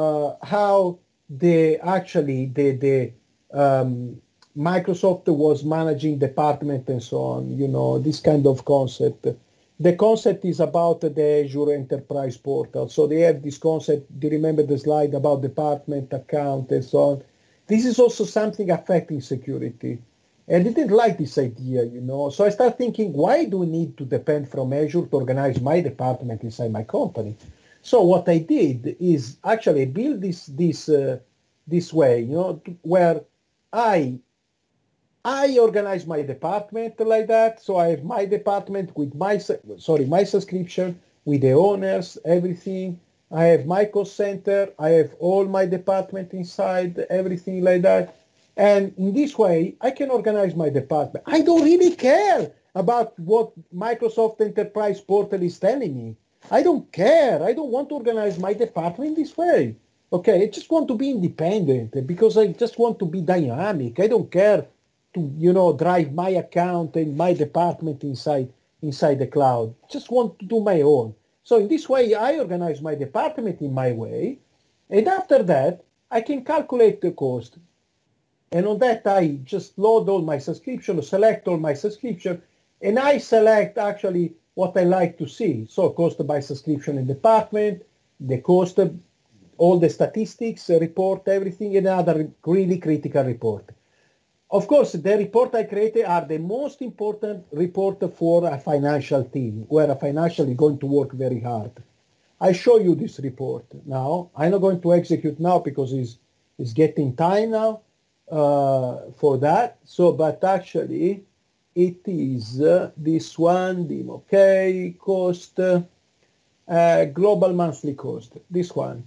Microsoft was managing department and so on, you know, this kind of concept. The concept is about the Azure Enterprise Portal. So they have this concept. Do you remember the slide about department, account, and so on? This is also something affecting security. And I didn't like this idea, you know. So I started thinking, why do we need to depend from Azure to organize my department inside my company? So what I did is actually build this way, you know, where I I organize my department like that. So I have my department with my subscription, with the owners, everything. I have my cost center. I have all my department inside, everything like that. And in this way, I can organize my department. I don't really care about what Microsoft Enterprise Portal is telling me. I don't care. I don't want to organize my department this way. Okay, I just want to be independent because I just want to be dynamic. I don't care to, drive my account and my department inside the cloud. Just want to do my own. So in this way, I organize my department in my way, and after that, I can calculate the cost. And on that, I just load all my subscription, select all my subscription, and I select actually what I like to see. So cost by subscription in department, the cost, all the statistics, report, everything, and other really critical report. Of course, the report I created are the most important report for a financial team, where a financial is going to work very hard. I show you this report now. I'm not going to execute now because it's getting time now for that. So, but actually, it is this one, okay, cost, global monthly cost, this one.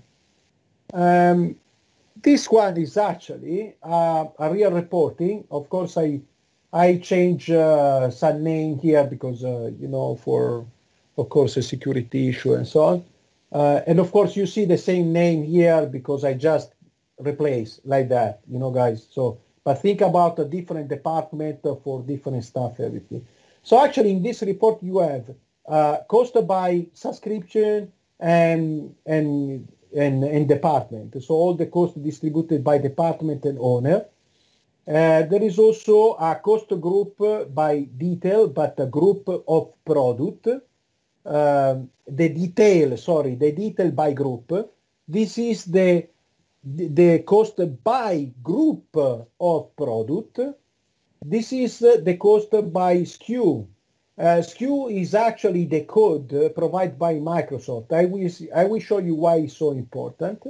This one is actually a real reporting. Of course, I change some name here because, for, of course, a security issue and so on. And of course, you see the same name here because I just replace like that, guys. So, but think about a different department for different stuff, everything. So actually, in this report, you have cost by subscription and department. So all the costs distributed by department and owner. There is also a cost group by detail, but a group of product. The detail by group. This is the cost by group of product. This is the cost by SKU. SKU is actually the code provided by Microsoft. I will show you why it's so important.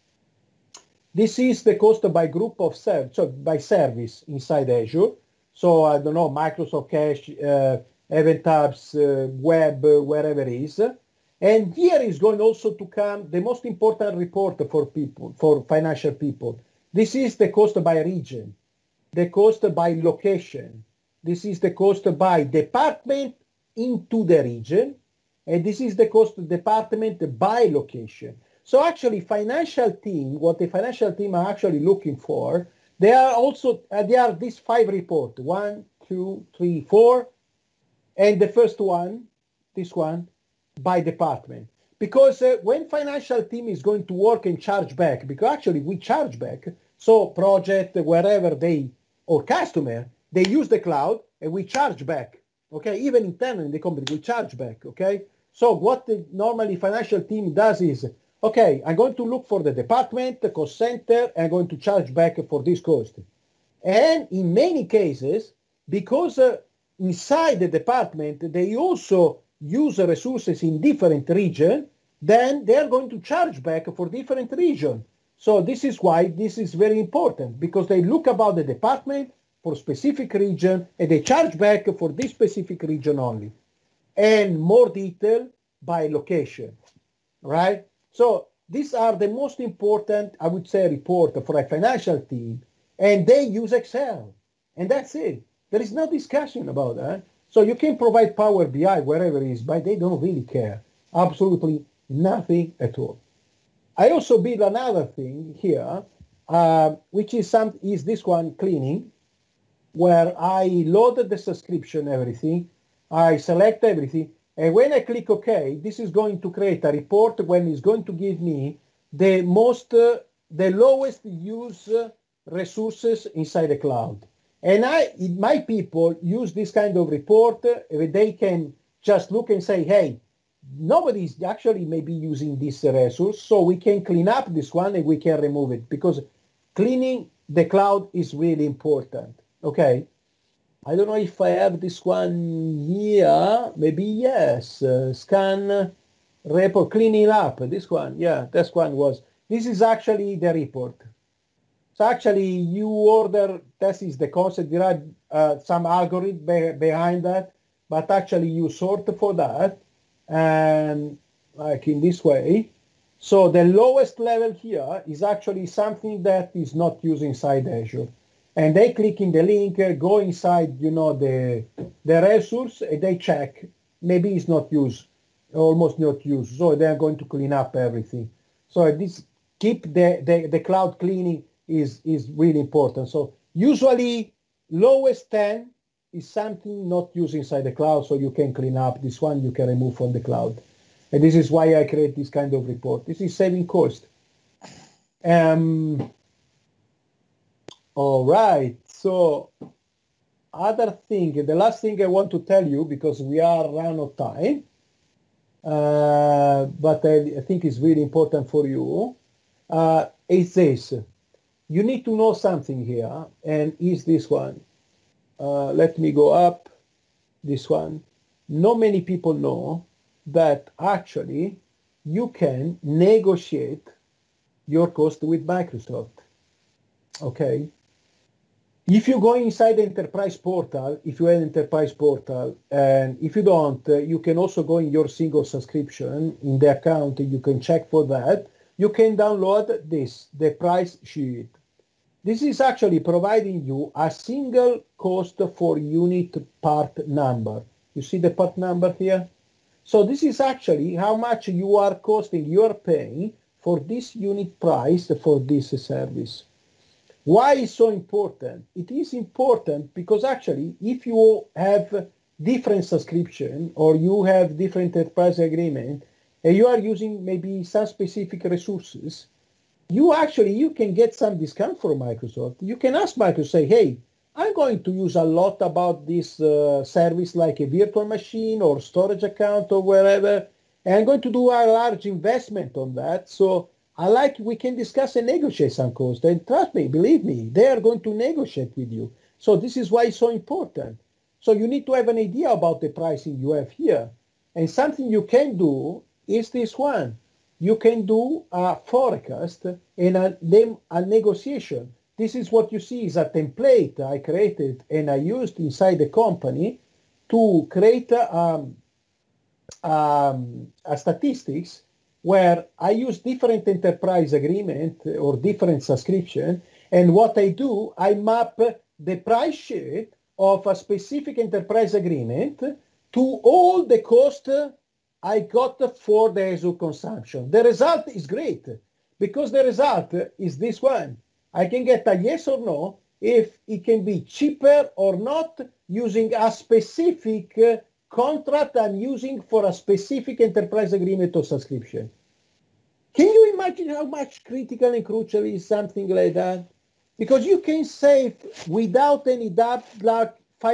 This is the cost by group of by service inside Azure. So I don't know, Microsoft Cache, Event Hubs, Web, wherever it is. And here is going also to come the most important report for financial people. This is the cost by region, the cost by location. This is the cost by department into the region, and this is the cost department by location. So actually, what the financial team are actually looking for, they are these 5 reports, 1, 2, 3, 4, and the first one, this one, by department. Because when financial team is going to work and charge back, because actually we charge back, so project, wherever or customer, they use the cloud and we charge back, okay? Even internally in the company, we charge back, okay? So what the normally financial team does is, okay, I'm going to look for the department, the cost center, and I'm going to charge back for this cost. And in many cases, because inside the department, they also use resources in different regions, then they're going to charge back for different regions. So this is why this is very important, because they look about the department for specific region and they charge back for this specific region only. And more detail by location, right? So these are the most important, I would say, report for a financial team, and they use Excel, and that's it. There is no discussion about that. So you can provide Power BI wherever it is, but they don't really care. Absolutely nothing at all. I also build another thing here, which is this one, cleaning, where I loaded the subscription, everything. I select everything. And when I click OK, this is going to create a report when it's going to give me the lowest use resources inside the cloud. And my people use this kind of report. They can just look and say, hey, nobody's actually maybe using this resource, so we can clean up this one and we can remove it, because cleaning the cloud is really important. Okay. I don't know if I have this one here. Maybe yes. Scan report, cleaning up. This one, yeah, this one was. This is actually the report. So actually, you order, this is the concept, there are some algorithm behind that, but actually you sort for that, and like in this way. So the lowest level here is actually something that is not used inside Azure. And they click in the link, go inside, the resource, and they check. Maybe it's not used, almost not used. So they're going to clean up everything. So this keep the cloud cleaning is really important. So usually lowest 10 is something not used inside the cloud, so you can clean up. This one you can remove from the cloud. And this is why I create this kind of report. This is saving cost. All right. So other thing, the last thing I want to tell you, because we are run out of time, but I think it's really important for you, is this. You need to know something here, and is this one. Let me go up, this one. Not many people know that actually you can negotiate your cost with Microsoft. Okay? If you go inside the enterprise portal, if you have an enterprise portal, and if you don't, you can also go in your single subscription in the account, you can check for that. You can download this, the price sheet. This is actually providing you a single cost for unit part number. You see the part number here? So this is actually how much you are paying for this unit price for this service. Why is so important? It is important because actually if you have different subscription or you have different enterprise agreement and you are using maybe some specific resources, you can get some discount from Microsoft. You can ask Microsoft, say, hey, I'm going to use a lot about this service like a virtual machine or storage account or wherever, and I'm going to do a large investment on that. So we can discuss and negotiate some cost. And trust me, believe me, they are going to negotiate with you. So this is why it's so important. So you need to have an idea about the pricing you have here. And something you can do is this one. You can do a forecast and a negotiation. This is what you see is a template I created and I used inside the company to create a statistics where I use different enterprise agreement or different subscription. And what I do, I map the price sheet of a specific enterprise agreement to all the cost I got for the Azure consumption. The result is great because the result is this one. I can get a yes or no if it can be cheaper or not using a specific contract I'm using for a specific enterprise agreement or subscription. Can you imagine how much critical and crucial is something like that? Because you can save without any doubt like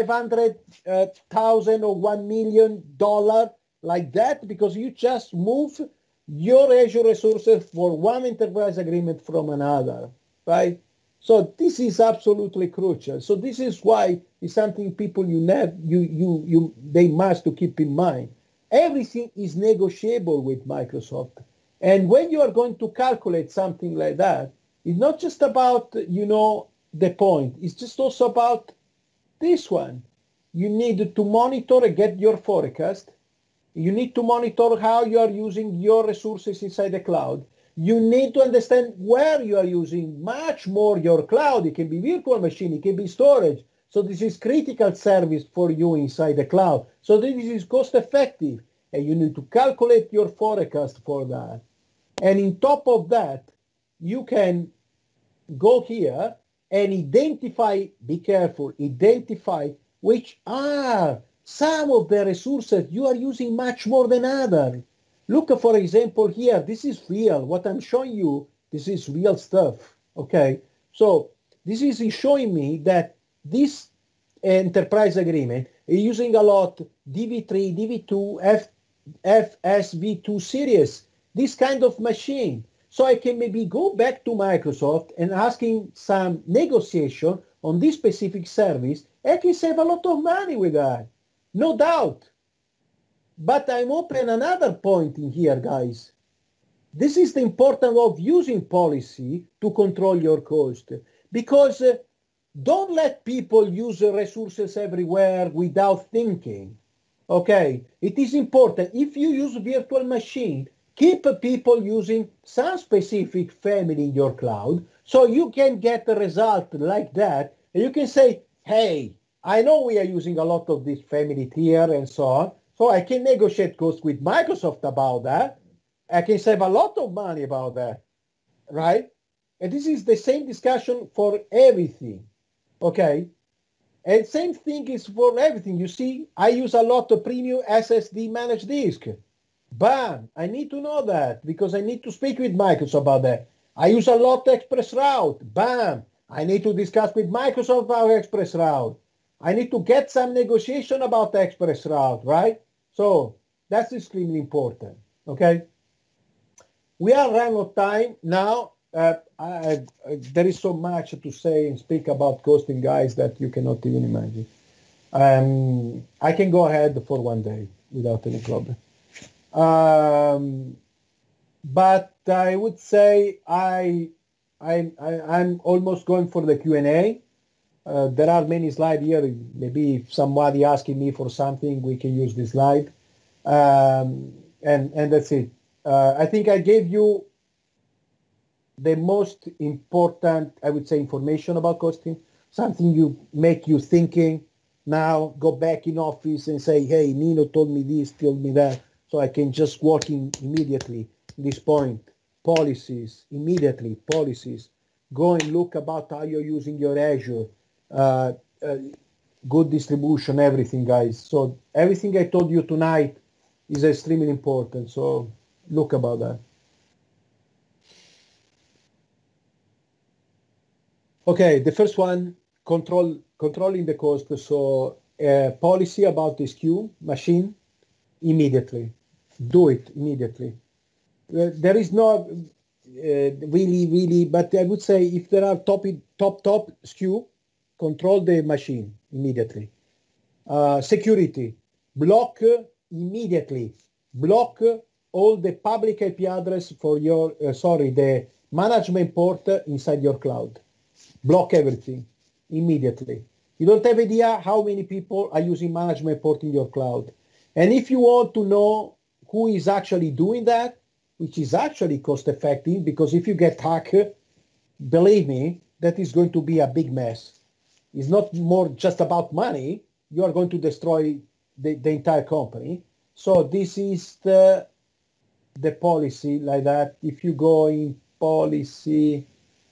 $500,000 or $1 million like that because you just move your Azure resources for one enterprise agreement from another, right? So this is absolutely crucial. So this is why it's something people they must to keep in mind. Everything is negotiable with Microsoft. And when you are going to calculate something like that, it's not just about, the point. It's just also about this one. You need to monitor and get your forecast. You need to monitor how you are using your resources inside the cloud. You need to understand where you are using much more your cloud. It can be virtual machine, it can be storage. So this is critical service for you inside the cloud. So this is cost effective. And you need to calculate your forecast for that. And on top of that, you can go here and identify, be careful, identify which are some of the resources you are using much more than others. Look, for example, here, this is real. What I'm showing you, this is real stuff, okay? So this is showing me that this enterprise agreement is using a lot DV3, DV2, FSV2 series, this kind of machine. So I can maybe go back to Microsoft and asking some negotiation on this specific service. I can save a lot of money with that, no doubt. But I'm open another point in here, guys. this is the importance of using policy to control your cost, because don't let people use resources everywhere without thinking. Okay, it is important. If you use virtual machine, keep people using some specific family in your cloud, so you can get a result like that. And you can say, hey, I know we are using a lot of this family tier and so on, so I can negotiate costs with Microsoft about that. I can save a lot of money about that, right? And this is the same discussion for everything, okay? And same thing is for everything. You see, I use a lot of premium SSD managed disk. Bam! I need to know that because I need to speak with Microsoft about that. I use a lot Express Route. Bam! I need to discuss with Microsoft about Express Route. I need to get some negotiation about Express Route, right? So that's extremely important, okay? We are running out of time now. There is so much to say and speak about costing, guys, that you cannot even imagine. I can go ahead for one day without any problem. But I would say I'm almost going for the Q&A. There are many slides here. Maybe if somebody asking me for something, we can use this slide. And that's it. I think I gave you the most important, I would say, information about costing, something you make you thinking. Now go back in office and say, hey, Nino told me this, told me that, so I can just walk in immediately. This point, policies, immediately, policies. Go and look about how you're using your Azure, good distribution, everything, guys. So everything I told you tonight is extremely important. So look about that. Okay, the first one, controlling the cost. So policy about the SKU machine, immediately. Do it immediately. There is no really, but I would say if there are top SKU, control the machine immediately. Security, block immediately. Block all the public IP address for your, the management port inside your cloud. Block everything immediately. You don't have idea how many people are using management port in your cloud. And if you want to know who is actually doing that, which is actually cost effective, because if you get hacked, believe me, that is going to be a big mess. It's not more just about money. You are going to destroy the entire company. So this is the policy like that. If you go in policy,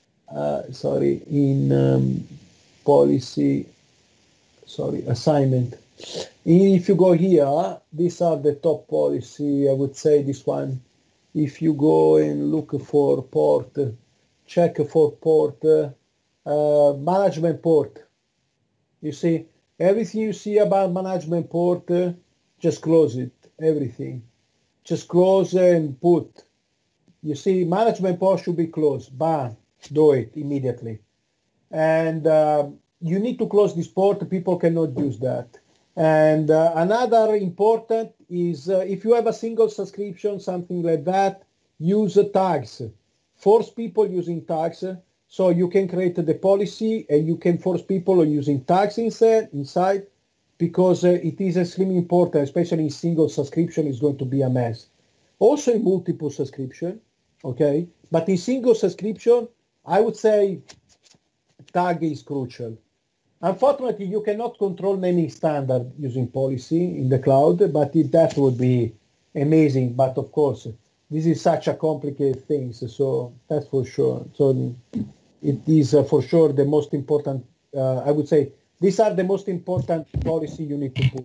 assignment. If you go here, these are the top policy. I would say this one. If you go and look for port, check for port, management port. You see, everything you see about management port, just close it, everything. Just close and put. You see, management port should be closed. Bam, do it immediately. And you need to close this port. People cannot use that. And another important is if you have a single subscription, something like that, use tags. Force people using tags. So you can create the policy and you can force people on using tags inside because it is extremely important, especially in single subscription, is going to be a mess. Also in multiple subscription, okay? But in single subscription, I would say tag is crucial. Unfortunately, you cannot control naming standard using policy in the cloud, but that would be amazing. But of course, this is such a complicated thing, so that's for sure. So it is for sure the most important, I would say, these are the most important policy you need to put.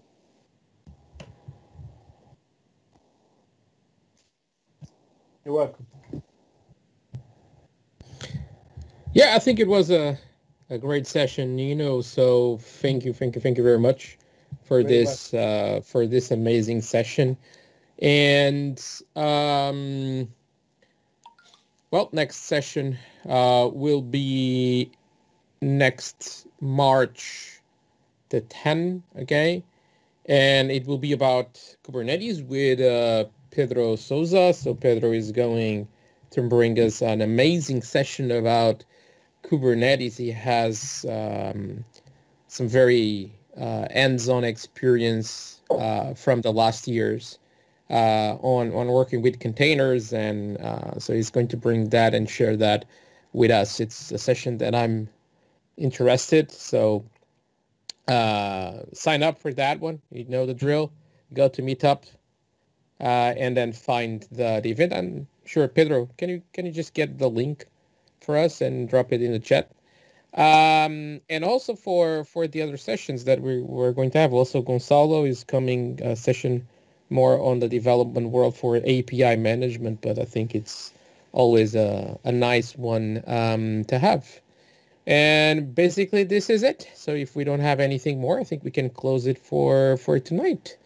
You're welcome. Yeah, I think it was a great session, Nino. So thank you very much for this amazing session. And well, next session will be next March the 10th, okay? And it will be about Kubernetes with Pedro Souza. So Pedro is going to bring us an amazing session about Kubernetes. He has some very hands-on experience from the last years on working with containers, and so he's going to bring that and share that with us. It's a session that I'm interested, so sign up for that one. You know the drill. Go to Meetup and then find the event. I'm sure, Pedro, can you just get the link for us and drop it in the chat? And also for the other sessions that we're going to have. Also, Gonzalo is coming a session more on the development world for API management, but I think it's always a nice one to have. And basically this is it. So if we don't have anything more, I think we can close it for tonight.